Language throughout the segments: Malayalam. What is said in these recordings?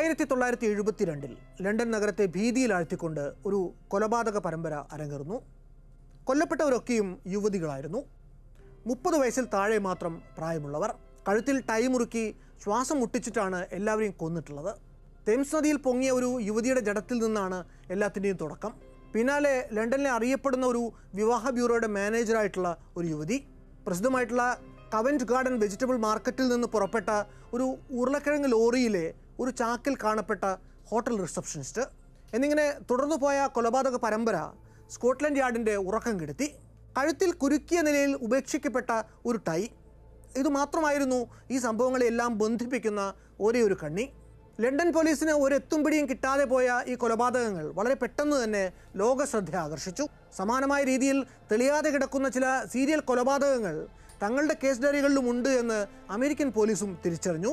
1972 ലണ്ടൻ നഗരത്തെ ഭീതിയിലാഴ്ത്തിക്കൊണ്ട് ഒരു കൊലപാതക പരമ്പര അരങ്ങേറുന്നു. കൊല്ലപ്പെട്ടവരൊക്കെയും യുവതികളായിരുന്നു. 30 വയസ്സിൽ താഴെ മാത്രം പ്രായമുള്ളവർ. കഴുത്തിൽ ടൈ മുറുക്കി ശ്വാസം മുട്ടിച്ചിട്ടാണ് എല്ലാവരെയും കൊന്നിട്ടുള്ളത്. തേംസ് നദിയിൽ പൊങ്ങിയ ഒരു യുവതിയുടെ ജഡത്തിൽ നിന്നാണ് എല്ലാത്തിൻ്റെയും തുടക്കം. പിന്നാലെ ലണ്ടനിലെ അറിയപ്പെടുന്ന ഒരു വിവാഹ ബ്യൂറോയുടെ മാനേജറായിട്ടുള്ള ഒരു യുവതി, പ്രസിദ്ധമായിട്ടുള്ള കവൻറ്റ് ഗാർഡൻ വെജിറ്റബിൾ മാർക്കറ്റിൽ നിന്ന് പുറപ്പെട്ട ഒരു ഉരുളക്കിഴങ്ങ് ലോറിയിലെ ഒരു ചാക്കിൽ കാണപ്പെട്ട ഹോട്ടൽ റിസപ്ഷനിസ്റ്റ് എന്നിങ്ങനെ തുടർന്നു പോയ കൊലപാതക പരമ്പര സ്കോട്ട്ലൻഡ് യാർഡിൻ്റെ ഉറക്കം കെടുത്തി. കഴുത്തിൽ കുരുക്കിയ നിലയിൽ ഉപേക്ഷിക്കപ്പെട്ട ഒരു ടൈ, ഇതുമാത്രമായിരുന്നു ഈ സംഭവങ്ങളെല്ലാം ബന്ധിപ്പിക്കുന്ന ഒരേ ഒരു കണ്ണി. ലണ്ടൻ പോലീസിന് ഒരെത്തും പിടിയും കിട്ടാതെ പോയ ഈ കൊലപാതകങ്ങൾ വളരെ പെട്ടെന്ന് തന്നെ ലോക ശ്രദ്ധ ആകർഷിച്ചു. സമാനമായ രീതിയിൽ തെളിയാതെ കിടക്കുന്ന ചില സീരിയൽ കൊലപാതകങ്ങൾ തങ്ങളുടെ കേസ് ഡയറികളിലും ഉണ്ട് എന്ന് അമേരിക്കൻ പോലീസും തിരിച്ചറിഞ്ഞു.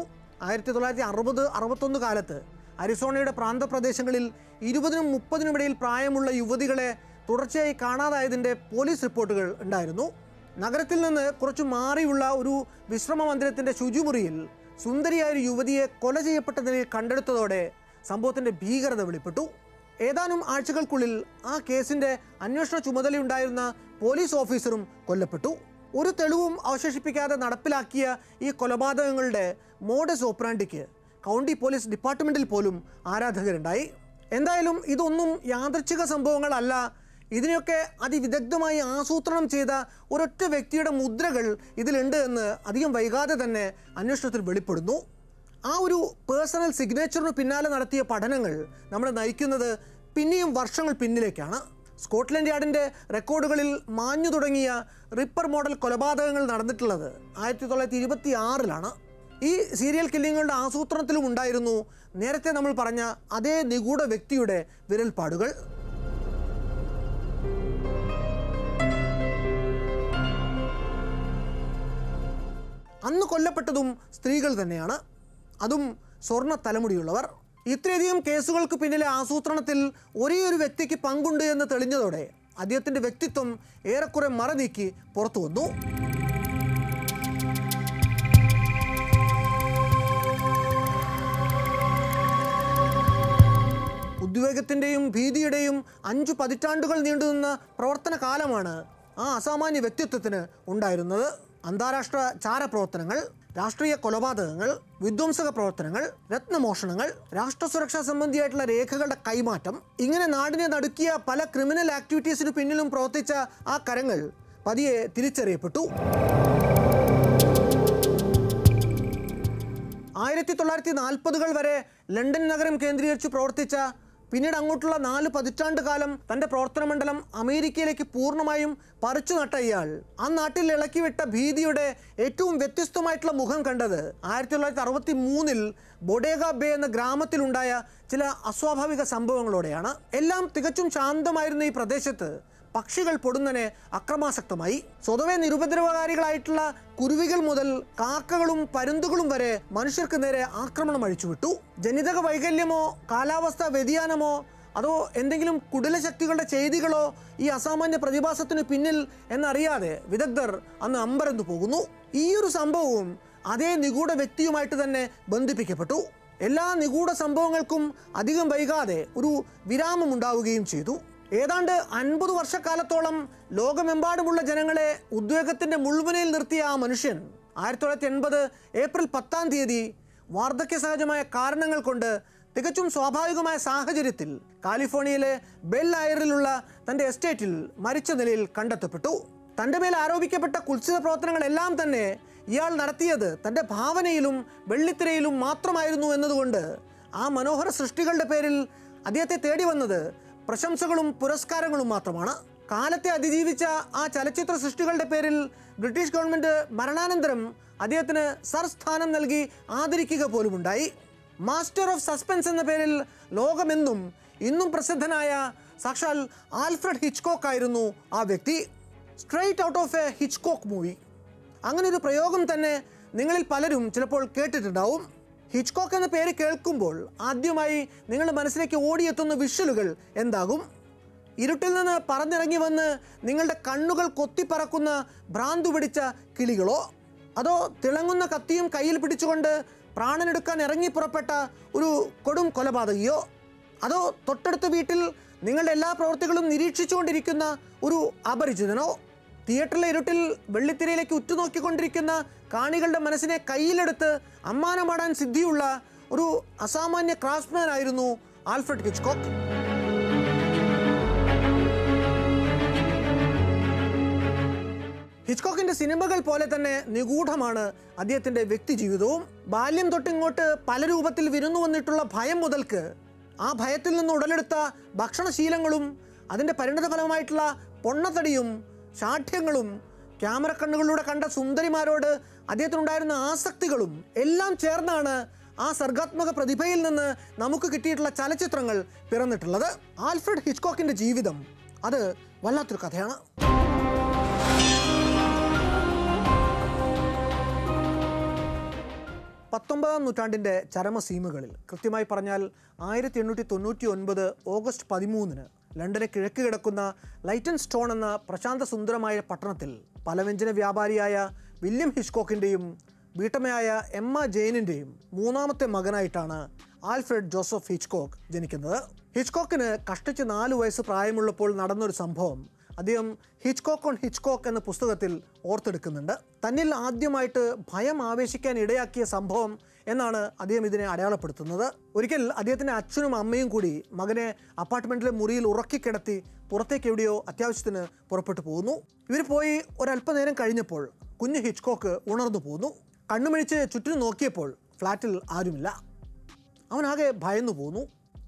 1960-61 കാലത്ത് അരിസോണയുടെ പ്രാന്തപ്രദേശങ്ങളിൽ 20-നും 30-നും ഇടയിൽ പ്രായമുള്ള യുവതികളെ തുടർച്ചയായി കാണാതായതിൻ്റെ പോലീസ് റിപ്പോർട്ടുകൾ ഉണ്ടായിരുന്നു. നഗരത്തിൽ നിന്ന് കുറച്ചു മാറിയുള്ള ഒരു വിശ്രമ മന്ദിരത്തിൻ്റെ ശുചിമുറിയിൽ സുന്ദരിയായൊരു യുവതിയെ കൊല ചെയ്യപ്പെട്ട നിലയിൽ കണ്ടെടുത്തതോടെ സംഭവത്തിൻ്റെ ഭീകരത വെളിപ്പെട്ടു. ഏതാനും ആഴ്ചകൾക്കുള്ളിൽ ആ കേസിൻ്റെ അന്വേഷണ ചുമതലയുണ്ടായിരുന്ന പോലീസ് ഓഫീസറും കൊല്ലപ്പെട്ടു. ഒരു തെളിവും അവശേഷിപ്പിക്കാതെ നടപ്പിലാക്കിയ ഈ കൊലപാതകങ്ങളുടെ മോഡസ് ഓപ്പറാൻഡിക്ക് കൗണ്ടി പോലീസ് ഡിപ്പാർട്ട്മെൻറ്റിൽ പോലും ആരാധകരുണ്ടായി. എന്തായാലും ഇതൊന്നും യാദൃച്ഛിക സംഭവങ്ങളല്ല. ഇതിനെയൊക്കെ അതിവിദഗ്ധമായി ആസൂത്രണം ചെയ്ത ഒരൊറ്റ വ്യക്തിയുടെ മുദ്രകൾ ഇതിലുണ്ട് എന്ന് അധികം വൈകാതെ തന്നെ അന്വേഷണത്തിൽ വെളിപ്പെടുന്നു. ആ ഒരു പേഴ്സണൽ സിഗ്നേച്ചറിന് പിന്നാലെ നടത്തിയ പഠനങ്ങൾ നമ്മളെ നയിക്കുന്നത് പിന്നെയും വർഷങ്ങൾ പിന്നിലേക്കാണ്. സ്കോട്ട്ലൻഡ് യാർഡിൻ്റെ റെക്കോർഡുകളിൽ മാഞ്ഞു തുടങ്ങിയ റിപ്പർ മോഡൽ കൊലപാതകങ്ങൾ നടന്നിട്ടുള്ളത് 1926-ലാണ്. ഈ സീരിയൽ കില്ലിങ്ങുകളുടെ ആസൂത്രണത്തിലും ഉണ്ടായിരുന്നു നേരത്തെ നമ്മൾ പറഞ്ഞ അതേ നിഗൂഢ വ്യക്തിയുടെ വിരൽപ്പാടുകൾ. അന്ന് കൊല്ലപ്പെട്ടതും സ്ത്രീകൾ തന്നെയാണ്, അതും സ്വർണ്ണ തലമുടിയുള്ളവർ. ഇത്രയധികം കേസുകൾക്ക് പിന്നിലെ ആസൂത്രണത്തിൽ ഒരേ ഒരു വ്യക്തിക്ക് പങ്കുണ്ട് എന്ന് തെളിഞ്ഞതോടെ അദ്ദേഹത്തിൻ്റെ വ്യക്തിത്വം ഏറെക്കുറെ മറനീക്കി പുറത്തു വന്നു. ഉദ്വേഗത്തിൻ്റെയും ഭീതിയുടെയും 5 പതിറ്റാണ്ടുകൾ നീണ്ടുനിന്ന പ്രവർത്തന കാലമാണ് ആ അസാമാന്യ വ്യക്തിത്വത്തിന് ഉണ്ടായിരുന്നത്. അന്താരാഷ്ട്ര ചാരപ്രവർത്തനങ്ങൾ, രാഷ്ട്രീയ കൊലപാതകങ്ങൾ, വിധ്വംസക പ്രവർത്തനങ്ങൾ, രത്നമോഷണങ്ങൾ, രാഷ്ട്രസുരക്ഷാ സംബന്ധിയായിട്ടുള്ള രേഖകളുടെ കൈമാറ്റം, ഇങ്ങനെ നാടിനെ നടുക്കിയ പല ക്രിമിനൽ ആക്ടിവിറ്റീസിന് പിന്നിലും പ്രവർത്തിച്ച ആ കരങ്ങൾ പതിയെ തിരിച്ചറിയപ്പെട്ടു. 1940-കൾ വരെ ലണ്ടൻ നഗരം കേന്ദ്രീകരിച്ച് പ്രവർത്തിച്ച, പിന്നീട് അങ്ങോട്ടുള്ള 4 പതിറ്റാണ്ട് കാലം തൻ്റെ പ്രവർത്തന മണ്ഡലം അമേരിക്കയിലേക്ക് പൂർണ്ണമായും പറിച്ചു നട്ട ഇയാൾ ആ നാട്ടിൽ ഇളക്കിവിട്ട ഭീതിയുടെ ഏറ്റവും വ്യത്യസ്തമായിട്ടുള്ള മുഖം കണ്ടത് 1963-ൽ ബൊഡേഗ ബേ എന്ന ഗ്രാമത്തിലുണ്ടായ ചില അസ്വാഭാവിക സംഭവങ്ങളോടെയാണ്. എല്ലാം തികച്ചും ശാന്തമായിരുന്ന ഈ പ്രദേശത്ത് പക്ഷികൾ പൊടുന്നനെ അക്രമാസക്തമായി. സ്വതവേ നിരുപദ്രവകാരികളായിട്ടുള്ള കുരുവികൾ മുതൽ കാക്കകളും പരുന്തുകളും വരെ മനുഷ്യർക്ക് നേരെ ആക്രമണം അഴിച്ചുവിട്ടു. ജനിതക വൈകല്യമോ കാലാവസ്ഥാ വ്യതിയാനമോ അതോ എന്തെങ്കിലും കുടിലശക്തികളുടെ ചെയ്തികളോ ഈ അസാമാന്യ പ്രതിഭാസത്തിന് പിന്നിൽ എന്നറിയാതെ വിദഗ്ധർ അന്ന് അമ്പരന്നു പോകുന്നു. ഈയൊരു സംഭവവും അതേ നിഗൂഢ വ്യക്തിയുമായിട്ട് തന്നെ ബന്ധിപ്പിക്കപ്പെട്ടു. എല്ലാ നിഗൂഢ സംഭവങ്ങൾക്കും അധികം വൈകാതെ ഒരു വിരാമമുണ്ടാവുകയും ചെയ്തു. ഏതാണ്ട് 50 വർഷക്കാലത്തോളം ലോകമെമ്പാടുമുള്ള ജനങ്ങളെ ഉദ്വേഗത്തിൻ്റെ മുൾമുനയിൽ നിർത്തിയ ആ മനുഷ്യൻ 1980 ഏപ്രിൽ 10-ാം തീയതി വാർദ്ധക്യ സഹജമായ കാരണങ്ങൾ കൊണ്ട് തികച്ചും സ്വാഭാവികമായ സാഹചര്യത്തിൽ കാലിഫോർണിയയിലെ ബെൽ എയറിലുള്ള തൻ്റെ എസ്റ്റേറ്റിൽ മരിച്ച നിലയിൽ കണ്ടെത്തപ്പെട്ടു. തൻ്റെ മേൽ ആരോപിക്കപ്പെട്ട കുത്സിത പ്രവർത്തനങ്ങളെല്ലാം തന്നെ ഇയാൾ നടത്തിയത് തൻ്റെ ഭാവനയിലും വെള്ളിത്തിരയിലും മാത്രമായിരുന്നു എന്നതുകൊണ്ട് ആ മനോഹര സൃഷ്ടികളുടെ പേരിൽ അദ്ദേഹത്തെ തേടി വന്നത് പ്രശംസകളും പുരസ്കാരങ്ങളും മാത്രമാണ്. കാലത്തെ അതിജീവിച്ച ആ ചലച്ചിത്ര സൃഷ്ടികളുടെ പേരിൽ ബ്രിട്ടീഷ് ഗവൺമെൻറ് മരണാനന്തരം അദ്ദേഹത്തിന് സർ സ്ഥാനം നൽകി ആദരിക്കുക പോലുമുണ്ടായി. മാസ്റ്റർ ഓഫ് സസ്പെൻസ് എന്ന പേരിൽ ലോകമെന്നും ഇന്നും പ്രസിദ്ധനായ സാക്ഷാൽ ആൽഫ്രഡ് ഹിച്ച്കോക്ക് ആയിരുന്നു ആ വ്യക്തി. Straight out of a Hitchcock movie, അങ്ങനെ ഒരു പ്രയോഗം തന്നെ നിങ്ങളിൽ പലരും ചിലപ്പോൾ കേട്ടിട്ടുണ്ടാവും. ഹിച്ച്കോക്ക് എന്ന പേര് കേൾക്കുമ്പോൾ ആദ്യമായി നിങ്ങളുടെ മനസ്സിലേക്ക് ഓടിയെത്തുന്ന വിഷ്വലുകൾ എന്താകും? ഇരുട്ടിൽ നിന്ന് പറന്നിറങ്ങി വന്ന് നിങ്ങളുടെ കണ്ണുകൾ കൊത്തിപ്പറക്കുന്ന ഭ്രാന്തു പിടിച്ച കിളികളോ, അതോ തിളങ്ങുന്ന കത്തിയും കയ്യിൽ പിടിച്ചുകൊണ്ട് പ്രാണനെടുക്കാൻ ഇറങ്ങി പുറപ്പെട്ട ഒരു കൊടും കൊലപാതകിയോ അതോ തൊട്ടടുത്ത വീട്ടിൽ നിങ്ങളുടെ എല്ലാ പ്രവൃത്തികളും നിരീക്ഷിച്ചുകൊണ്ടിരിക്കുന്ന ഒരു അപരിചിതനോ? തിയേറ്ററിലെ ഇരുട്ടിൽ വെള്ളിത്തിരയിലേക്ക് ഉറ്റുനോക്കിക്കൊണ്ടിരിക്കുന്ന കാണികളുടെ മനസ്സിനെ കയ്യിലെടുത്ത് അമ്മാനമാടാൻ സിദ്ധിയുള്ള ഒരു അസാമാന്യ ക്രാഫ്റ്റ്മാൻ ആയിരുന്നു ആൽഫ്രഡ് ഹിച്ച്കോക്ക്. ഹിച്ച്കോക്കിന്റെ സിനിമകൾ പോലെ തന്നെ നിഗൂഢമാണ് അദ്ദേഹത്തിന്റെ വ്യക്തി ജീവിതവും. ബാല്യം തൊട്ടിങ്ങോട്ട് പല രൂപത്തിൽ വിരുന്നു വന്നിട്ടുള്ള ഭയം മുതൽക്ക് ആ ഭയത്തിൽ നിന്ന് ഉടലെടുത്ത ഭക്ഷണശീലങ്ങളും അതിൻ്റെ പരിണതഫലമായിട്ടുള്ള പൊണ്ണത്തടിയും ശാഠ്യങ്ങളും ക്യാമറ കണ്ണുകളിലൂടെ കണ്ട സുന്ദരിമാരോട് അദ്ദേഹത്തിനുണ്ടായിരുന്ന ആസക്തികളും എല്ലാം ചേർന്നാണ് ആ സർഗാത്മക പ്രതിഭയിൽ നിന്ന് നമുക്ക് കിട്ടിയിട്ടുള്ള ചലച്ചിത്രങ്ങൾ പിറന്നിട്ടുള്ളത്. ആൽഫ്രഡ് ഹിച്ച്കോക്കിന്റെ ജീവിതം അത് വല്ലാത്തൊരു കഥയാണ്. 19-ാം നൂറ്റാണ്ടിൻ്റെ ചരമസീമകളിൽ, കൃത്യമായി പറഞ്ഞാൽ 1899 ഓഗസ്റ്റ് 13 ലണ്ടന് കിഴക്ക് കിടക്കുന്ന ലൈറ്റൺ സ്റ്റോൺ എന്ന പ്രശാന്ത സുന്ദരമായ പട്ടണത്തിൽ പലവ്യഞ്ജന വ്യാപാരിയായ വില്യം ഹിച്ച്കോക്കിൻ്റെയും വീട്ടമ്മയായ എമ്മ ജെയിനിൻ്റെയും മൂന്നാമത്തെ മകനായിട്ടാണ് ആൽഫ്രഡ് ജോസഫ് ഹിച്ച്കോക്ക് ജനിക്കുന്നത്. ഹിച്ച്കോക്കിന് കഷ്ടിച്ച് 4 വയസ്സ് പ്രായമുള്ളപ്പോൾ നടന്നൊരു സംഭവം അദ്ദേഹം ഹിച്ച്കോക്ക് ഓൺ ഹിച്ച്കോക്ക് എന്ന പുസ്തകത്തിൽ ഓർത്തെടുക്കുന്നുണ്ട്. തന്നിൽ ആദ്യമായിട്ട് ഭയം ആവേശിക്കാൻ ഇടയാക്കിയ സംഭവം എന്നാണ് അദ്ദേഹം ഇതിനെ അടയാളപ്പെടുത്തുന്നത്. ഒരിക്കൽ അദ്ദേഹത്തിൻ്റെ അച്ഛനും അമ്മയും കൂടി മകനെ അപ്പാർട്ട്മെൻറ്റിലെ മുറിയിൽ ഉറക്കിക്കിടത്തി പുറത്തേക്ക് എവിടെയോ അത്യാവശ്യത്തിന് പുറപ്പെട്ടു പോകുന്നു. ഇവർ പോയി ഒരല്പനേരം കഴിഞ്ഞപ്പോൾ കുഞ്ഞ് ഹിച്ച്കോക്ക് ഉണർന്നു പോകുന്നു. കണ്ണുമിഴിച്ച് ചുറ്റിനും നോക്കിയപ്പോൾ ഫ്ലാറ്റിൽ ആരുമില്ല. അവനാകെ ഭയന്നു പോന്നു.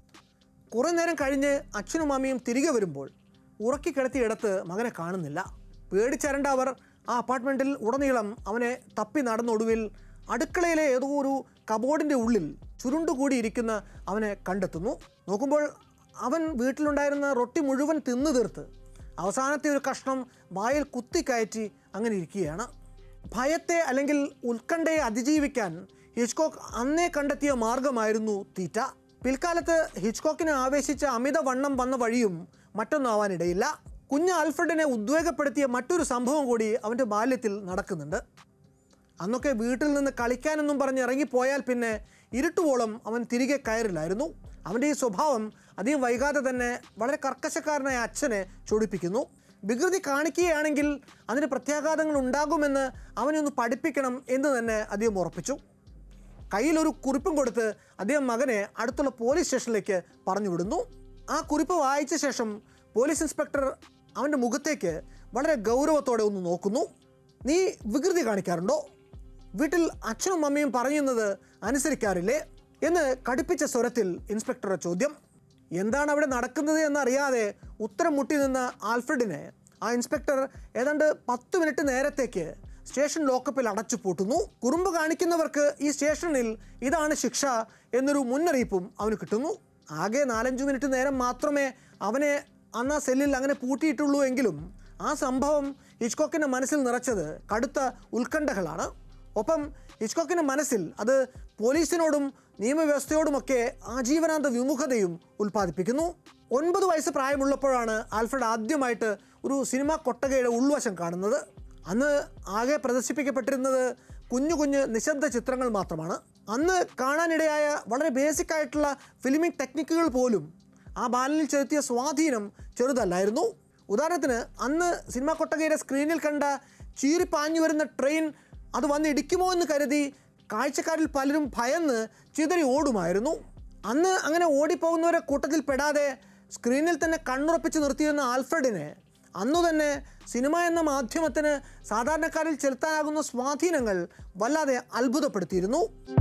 കുറേ നേരം കഴിഞ്ഞ് അച്ഛനും അമ്മയും തിരികെ വരുമ്പോൾ ഉറക്കിക്കിടത്തിയിടത്ത് മകനെ കാണുന്നില്ല. പേടിച്ചരണ്ട അവർ ആ അപ്പാർട്ട്മെൻറ്റിൽ ഉടനീളം അവനെ തപ്പി നടന്നൊടുവിൽ അടുക്കളയിലെ ഏതോ ഒരു കബോർഡിൻ്റെ ഉള്ളിൽ ചുരുണ്ടുകൂടിയിരിക്കുന്ന അവനെ കണ്ടെത്തുന്നു. നോക്കുമ്പോൾ അവൻ വീട്ടിലുണ്ടായിരുന്ന റൊട്ടി മുഴുവൻ തിന്നു തീർത്ത് അവസാനത്തെ ഒരു കഷ്ണം വായിൽ കുത്തിക്കയറ്റി അങ്ങനെ ഇരിക്കുകയാണ്. ഭയത്തെ അല്ലെങ്കിൽ ഉത്കണ്ഠയെ അതിജീവിക്കാൻ ഹിച്ച്കോക്ക് അന്നേ കണ്ടെത്തിയ മാർഗമായിരുന്നു തീറ്റ. പിൽക്കാലത്ത് ഹിച്ച്കോക്കിനെ ആവേശിച്ച അമിതവണ്ണം വന്ന വഴിയും മറ്റൊന്നാവാനിടയില്ല. കുഞ്ഞ് ആൽഫ്രഡിനെ ഉദ്വേഗപ്പെടുത്തിയ മറ്റൊരു സംഭവം കൂടി അവൻ്റെ ബാല്യത്തിൽ നടക്കുന്നുണ്ട്. അന്നൊക്കെ വീട്ടിൽ നിന്ന് കളിക്കാനെന്നും പറഞ്ഞ് ഇറങ്ങിപ്പോയാൽ പിന്നെ ഇരുട്ടുവോളം അവൻ തിരികെ കയറില്ലായിരുന്നു. അവൻ്റെ ഈ സ്വഭാവം അധികം വൈകാതെ തന്നെ വളരെ കർക്കശക്കാരനായ അച്ഛനെ ചൊടിപ്പിക്കുന്നു. വികൃതി കാണിക്കുകയാണെങ്കിൽ അതിന് പ്രത്യാഘാതങ്ങൾ ഉണ്ടാകുമെന്ന് അവനൊന്ന് പഠിപ്പിക്കണം എന്ന് തന്നെ അദ്ദേഹം ഉറപ്പിച്ചു. കയ്യിലൊരു കുറിപ്പും കൊടുത്ത് അദ്ദേഹം മകനെ അടുത്തുള്ള പോലീസ് സ്റ്റേഷനിലേക്ക് പറഞ്ഞു വിടുന്നു. ആ കുറിപ്പ് വായിച്ച ശേഷം പോലീസ് ഇൻസ്പെക്ടർ അവൻ്റെ മുഖത്തേക്ക് വളരെ ഗൗരവത്തോടെ ഒന്ന് നോക്കുന്നു. നീ വികൃതി കാണിക്കാറുണ്ടോ? വീട്ടിൽ അച്ഛനും അമ്മയും പറയുന്നത് അനുസരിക്കാറില്ലേ എന്ന് കടുപ്പിച്ച സ്വരത്തിൽ ഇൻസ്പെക്ടറുടെ ചോദ്യം. എന്താണ് അവിടെ നടക്കുന്നത് എന്നറിയാതെ ഉത്തരം മുട്ടി നിന്ന ആൽഫ്രഡിനെ ആ ഇൻസ്പെക്ടർ ഏതാണ്ട് 10 മിനിറ്റ് നേരത്തേക്ക് സ്റ്റേഷൻ ലോക്കപ്പിൽ അടച്ചു പൂട്ടുന്നു. കുറുമ്പ് കാണിക്കുന്നവർക്ക് ഈ സ്റ്റേഷനിൽ ഇതാണ് ശിക്ഷ എന്നൊരു മുന്നറിയിപ്പും അവന് കിട്ടുന്നു. ആകെ 4-5 മിനിറ്റ് നേരം മാത്രമേ അവനെ അന്ന് ആ സെല്ലിൽ അങ്ങനെ പൂട്ടിയിട്ടുള്ളൂ എങ്കിലും ആ സംഭവം ഹിച്ച്കോക്കിൻ്റെ മനസ്സിൽ നിറച്ചത് കടുത്ത ഉത്കണ്ഠകളാണ്. ഒപ്പം ഹിച്ച്കോക്കിൻ്റെ മനസ്സിൽ അത് പോലീസിനോടും നിയമവ്യവസ്ഥയോടുമൊക്കെ ആജീവനാന്ത വിമുഖതയും ഉൽപ്പാദിപ്പിക്കുന്നു. 9 വയസ്സ് പ്രായമുള്ളപ്പോഴാണ് ആൽഫ്രഡ് ആദ്യമായിട്ട് ഒരു സിനിമാ കൊട്ടകയുടെ ഉൾവശം കാണുന്നത്. അന്ന് ആകെ പ്രദർശിപ്പിക്കപ്പെട്ടിരുന്നത് കുഞ്ഞു കുഞ്ഞ് നിശബ്ദ ചിത്രങ്ങൾ മാത്രമാണ്. അന്ന് കാണാനിടയായ വളരെ ബേസിക് ആയിട്ടുള്ള ഫിലിമിംഗ് ടെക്നിക്കുകൾ പോലും ആ ബാലനിൽ ചെലുത്തിയ സ്വാധീനം ചെറുതല്ലായിരുന്നു. ഉദാഹരണത്തിന് അന്ന് സിനിമാ കൊട്ടകയുടെ സ്ക്രീനിൽ കണ്ട ചീറിപ്പാഞ്ഞു വരുന്ന ട്രെയിൻ അത് വന്ന് ഇടിക്കുമോ എന്ന് കരുതി കാഴ്ചക്കാരിൽ പലരും ഭയന്ന് ചിതറി ഓടുമായിരുന്നു. അന്ന് അങ്ങനെ ഓടിപ്പോകുന്നവരെ കൂട്ടത്തിൽ പെടാതെ സ്ക്രീനിൽ തന്നെ കണ്ണുറപ്പിച്ച് നിർത്തിയിരുന്ന ആൽഫ്രഡിനെ അന്നു തന്നെ സിനിമ എന്ന മാധ്യമത്തിന് സാധാരണക്കാരിൽ ചെലുത്താനാകുന്ന സ്വാധീനങ്ങൾ വല്ലാതെ അത്ഭുതപ്പെടുത്തിയിരുന്നു.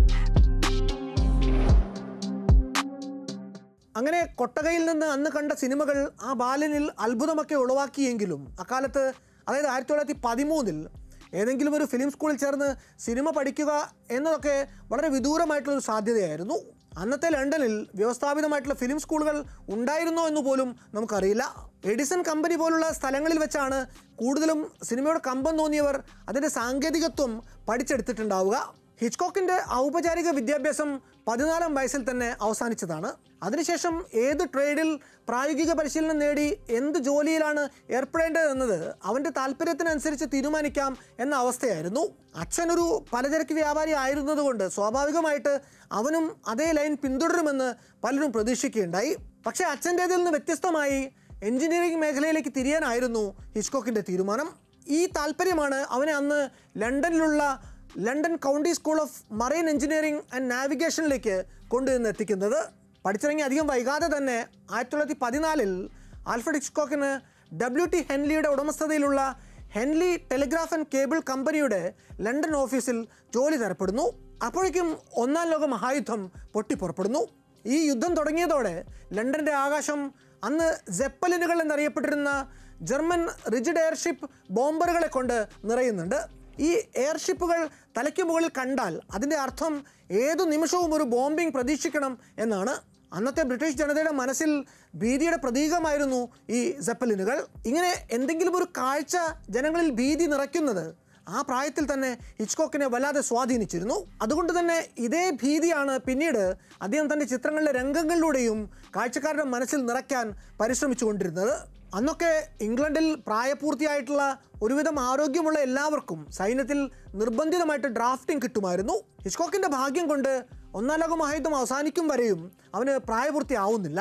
അങ്ങനെ കൊട്ടകയിൽ നിന്ന് അന്ന് കണ്ട സിനിമകൾ ആ ബാലനിൽ അത്ഭുതമൊക്കെ ഉളവാക്കിയെങ്കിലും അക്കാലത്ത്, അതായത് 1913 ഏതെങ്കിലും ഒരു ഫിലിം സ്കൂളിൽ ചേർന്ന് സിനിമ പഠിക്കുക എന്നതൊക്കെ വളരെ വിദൂരമായിട്ടുള്ളൊരു സാധ്യതയായിരുന്നു. അന്നത്തെ ലണ്ടനിൽ വ്യവസ്ഥാപിതമായിട്ടുള്ള ഫിലിം സ്കൂളുകൾ ഉണ്ടായിരുന്നോ എന്ന് പോലും നമുക്കറിയില്ല. എഡിസൺ കമ്പനി പോലുള്ള സ്ഥലങ്ങളിൽ വെച്ചാണ് കൂടുതലും സിനിമയുടെ കമ്പം തോന്നിയവർ അതിൻ്റെ സാങ്കേതികത്വം പഠിച്ചെടുത്തിട്ടുണ്ടാവുക. ഹിച്ച്കോക്കിൻ്റെ ഔപചാരിക വിദ്യാഭ്യാസം 14-ാം വയസ്സിൽ തന്നെ അവസാനിച്ചതാണ്. അതിനുശേഷം ഏത് ട്രേഡിൽ പ്രായോഗിക പരിശീലനം നേടി എന്ത് ജോലിയിലാണ് ഏർപ്പെടേണ്ടതെന്നത് അവൻ്റെ താല്പര്യത്തിനനുസരിച്ച് തീരുമാനിക്കാം എന്ന അവസ്ഥയായിരുന്നു. അച്ഛനൊരു പലചരക്ക് വ്യാപാരി ആയിരുന്നതുകൊണ്ട് സ്വാഭാവികമായിട്ട് അവനും അതേ ലൈൻ പിന്തുടരുമെന്ന് പലരും പ്രതീക്ഷിക്കുകയുണ്ടായി. പക്ഷേ അച്ഛൻ്റേതിൽ നിന്ന് വ്യത്യസ്തമായി എഞ്ചിനീയറിംഗ് മേഖലയിലേക്ക് തിരിയാനായിരുന്നു ഹിച്ച്കോക്കിൻ്റെ തീരുമാനം. ഈ താല്പര്യമാണ് അവനെ അന്ന് ലണ്ടനിലുള്ള London county school of marine engineering and നാവിഗേഷനിലേക്ക് കൊണ്ടുവന്ന് എത്തിക്കുന്നത്. പഠിച്ചിറങ്ങി അധികം വൈകാതെ തന്നെ 1914 ആൽഫ്രഡ് ഹിച്ച്കോക്കിന് WT ഹെൻലിയുടെ ഉടമസ്ഥതയിലുള്ള ഹെൻലി ടെലിഗ്രാഫ് ആൻഡ് കേബിൾ കമ്പനിയുടെ ലണ്ടൻ ഓഫീസിൽ ജോലി തരപ്പെടുന്നു. അപ്പോഴേക്കും 1-ാം ലോക മഹായുദ്ധം പൊട്ടിപ്പുറപ്പെടുന്നു. ഈ യുദ്ധം തുടങ്ങിയതോടെ ലണ്ടൻ്റെ ആകാശം അന്ന് സെപ്പലിനുകൾ എന്നറിയപ്പെട്ടിരുന്ന ജർമ്മൻ റിജിഡ് എയർഷിപ്പ് ബോംബറുകളെ കൊണ്ട് നിറയുന്നുണ്ട്. ഈ എയർഷിപ്പുകൾ തലയ്ക്ക് മുകളിൽ കണ്ടാൽ അതിൻ്റെ അർത്ഥം ഏതു നിമിഷവും ഒരു ബോംബിംഗ് പ്രതീക്ഷിക്കണം എന്നാണ്. അന്നത്തെ ബ്രിട്ടീഷ് ജനതയുടെ മനസ്സിൽ ഭീതിയുടെ പ്രതീകമായിരുന്നു ഈ സെപ്പലിനുകൾ. ഇങ്ങനെ എന്തെങ്കിലും ഒരു കാഴ്ച ജനങ്ങളിൽ ഭീതി നിറയ്ക്കുന്നത് ആ പ്രായത്തിൽ തന്നെ ഹിച്ച്കോക്കിനെ വല്ലാതെ സ്വാധീനിച്ചിരുന്നു. അതുകൊണ്ട് തന്നെ ഇതേ ഭീതിയാണ് പിന്നീട് അദ്ദേഹം തൻ്റെ ചിത്രങ്ങളിലെ രംഗങ്ങളിലൂടെയും കാഴ്ചക്കാരുടെ മനസ്സിൽ നിറയ്ക്കാൻ പരിശ്രമിച്ചുകൊണ്ടിരുന്നത്. അന്നൊക്കെ ഇംഗ്ലണ്ടിൽ പ്രായപൂർത്തിയായിട്ടുള്ള ഒരുവിധം ആരോഗ്യമുള്ള എല്ലാവർക്കും സൈന്യത്തിൽ നിർബന്ധിതമായിട്ട് ഡ്രാഫ്റ്റിംഗ് കിട്ടുമായിരുന്നു. ഹിച്ച്കോക്കിൻ്റെ ഭാഗ്യം കൊണ്ട് 1-ാം ലോക മഹായുദ്ധം അവസാനിക്കും വരെയും അവന് പ്രായപൂർത്തിയാവുന്നില്ല.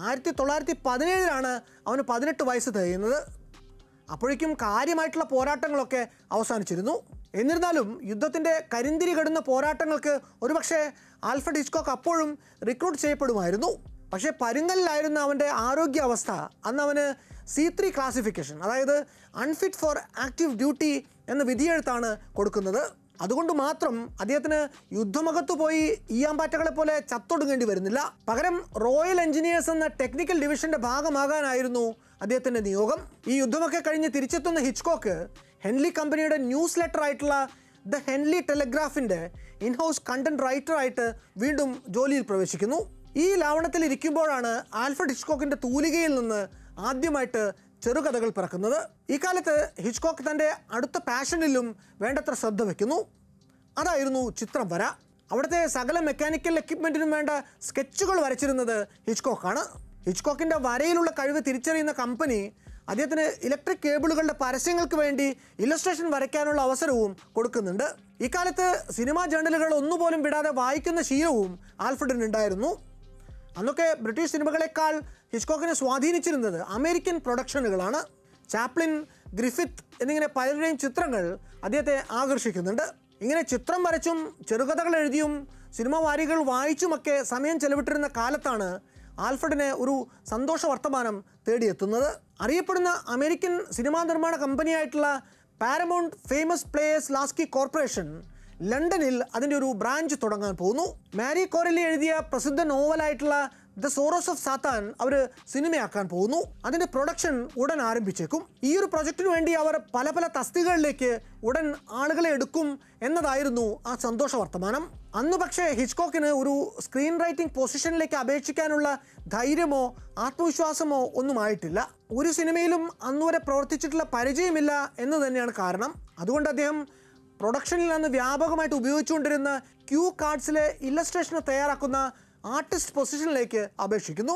1917 അവന് 18 വയസ്സ് തികയുന്നത്. അപ്പോഴേക്കും കാര്യമായിട്ടുള്ള പോരാട്ടങ്ങളൊക്കെ അവസാനിച്ചിരുന്നു. എന്നിരുന്നാലും യുദ്ധത്തിൻ്റെ കരിന്തിരി കെടുന്ന പോരാട്ടങ്ങൾക്ക് ഒരുപക്ഷെ ആൽഫ്രഡ് ഹിച്ച്കോക്ക് അപ്പോഴും റിക്രൂട്ട് ചെയ്യപ്പെടുമായിരുന്നു. പക്ഷേ പരുങ്ങലിലായിരുന്ന അവൻ്റെ ആരോഗ്യാവസ്ഥ അന്ന് അവന് C3 ക്ലാസിഫിക്കേഷൻ, അതായത് അൺഫിറ്റ് ഫോർ ആക്റ്റീവ് ഡ്യൂട്ടി എന്ന വിധിയെഴുത്താണ് കൊടുക്കുന്നത്. അതുകൊണ്ട് മാത്രം അദ്ദേഹത്തിന് യുദ്ധമുഖത്ത് പോയി ഈയാമ്പാറ്റകളെ പോലെ ചത്തൊടുങ്ങേണ്ടി വരുന്നില്ല. പകരം റോയൽ എഞ്ചിനീയേഴ്സ് എന്ന ടെക്നിക്കൽ ഡിവിഷൻ്റെ ഭാഗമാകാനായിരുന്നു അദ്ദേഹത്തിൻ്റെ നിയോഗം. ഈ യുദ്ധമൊക്കെ കഴിഞ്ഞ് തിരിച്ചെത്തുന്ന ഹിച്ച്കോക്ക് ഹെൻലി കമ്പനിയുടെ ന്യൂസ് ലെറ്റർ ആയിട്ടുള്ള ദ ഹെൻലി ടെലിഗ്രാഫിൻ്റെ ഇൻഹൗസ് കണ്ടന്റ് റൈറ്ററായിട്ട് വീണ്ടും ജോലിയിൽ പ്രവേശിക്കുന്നു. ഈ ലാവണത്തിൽ ഇരിക്കുമ്പോഴാണ് ആൽഫ്രഡ് ഹിച്ച്കോക്കിൻ്റെ തൂലികയിൽ നിന്ന് ആദ്യമായിട്ട് ചെറുകഥകൾ പിറക്കുന്നത്. ഈ കാലത്ത് ഹിച്ച്കോക്ക് തൻ്റെ അടുത്ത പാഷനിലും വേണ്ടത്ര ശ്രദ്ധ വയ്ക്കുന്നു. അതായിരുന്നു ചിത്രം വര. അവിടുത്തെ സകല മെക്കാനിക്കൽ എക്യുപ്മെൻറ്റിനും വേണ്ട സ്കെച്ചുകൾ വരച്ചിരുന്നത് ഹിച്ച്കോക്കാണ്. ഹിച്ച്കോക്കിൻ്റെ വരയിലുള്ള കഴിവ് തിരിച്ചറിയുന്ന കമ്പനി അദ്ദേഹത്തിന് ഇലക്ട്രിക് കേബിളുകളുടെ പരസ്യങ്ങൾക്ക് വേണ്ടി ഇല്ലസ്ട്രേഷൻ വരയ്ക്കാനുള്ള അവസരവും കൊടുക്കുന്നുണ്ട്. ഇക്കാലത്ത് സിനിമാ ജേർണലുകൾ ഒന്നുപോലും വിടാതെ വായിക്കുന്ന ശീലവും ആൽഫ്രഡിനുണ്ടായിരുന്നു. അന്നൊക്കെ ബ്രിട്ടീഷ് സിനിമകളെക്കാൾ ഹിച്ച്കോക്കിനെ സ്വാധീനിച്ചിരുന്നത് അമേരിക്കൻ പ്രൊഡക്ഷനുകളാണ്. ചാപ്ലിൻ, ഗ്രിഫിത്ത് എന്നിങ്ങനെ പലരുടെയും ചിത്രങ്ങൾ അദ്ദേഹത്തെ ആകർഷിക്കുന്നുണ്ട്. ഇങ്ങനെ ചിത്രം വരച്ചും ചെറുകഥകൾ എഴുതിയും സിനിമ വാരികൾ വായിച്ചുമൊക്കെ സമയം ചെലവിട്ടിരുന്ന കാലത്താണ് ആൽഫ്രഡിനെ ഒരു സന്തോഷ വർത്തമാനം തേടിയെത്തുന്നത്. അറിയപ്പെടുന്ന അമേരിക്കൻ സിനിമാ നിർമ്മാണ കമ്പനിയായിട്ടുള്ള Paramount famous players Lasky corporation ലണ്ടനിൽ അതിൻ്റെ ഒരു ബ്രാഞ്ച് തുടങ്ങാൻ പോകുന്നു. മാരി കോറലി എഴുതിയ പ്രസിദ്ധ നോവലായിട്ടുള്ള ദ സോറോസ് ഓഫ് സാത്താൻ അവർ സിനിമയാക്കാൻ പോകുന്നു. അതിൻ്റെ പ്രൊഡക്ഷൻ ഉടൻ ആരംഭിച്ചേക്കും. ഈ ഒരു പ്രൊജക്റ്റിന് വേണ്ടി അവർ പല പല തസ്തികകളിലേക്ക് ഉടൻ ആളുകളെ എടുക്കും എന്നതായിരുന്നു ആ സന്തോഷ വർത്തമാനം. അന്ന് പക്ഷേ ഹിച്ച്കോക്കിന് ഒരു സ്ക്രീൻ റൈറ്റിംഗ് പൊസിഷനിലേക്ക് അപേക്ഷിക്കാനുള്ള ധൈര്യമോ ആത്മവിശ്വാസമോ ഒന്നും ആയിട്ടില്ല. ഒരു സിനിമയിലും അന്നുവരെ പ്രവർത്തിച്ചിട്ടുള്ള പരിചയമില്ല എന്ന് തന്നെയാണ് കാരണം. അതുകൊണ്ട് അദ്ദേഹം പ്രൊഡക്ഷനിൽ അന്ന് വ്യാപകമായിട്ട് ഉപയോഗിച്ചുകൊണ്ടിരുന്ന ക്യൂ കാർഡ്സിലെ ഇല്ലസ്ട്രേഷന് തയ്യാറാക്കുന്ന ആർട്ടിസ്റ്റ് പൊസിഷനിലേക്ക് അപേക്ഷിക്കുന്നു.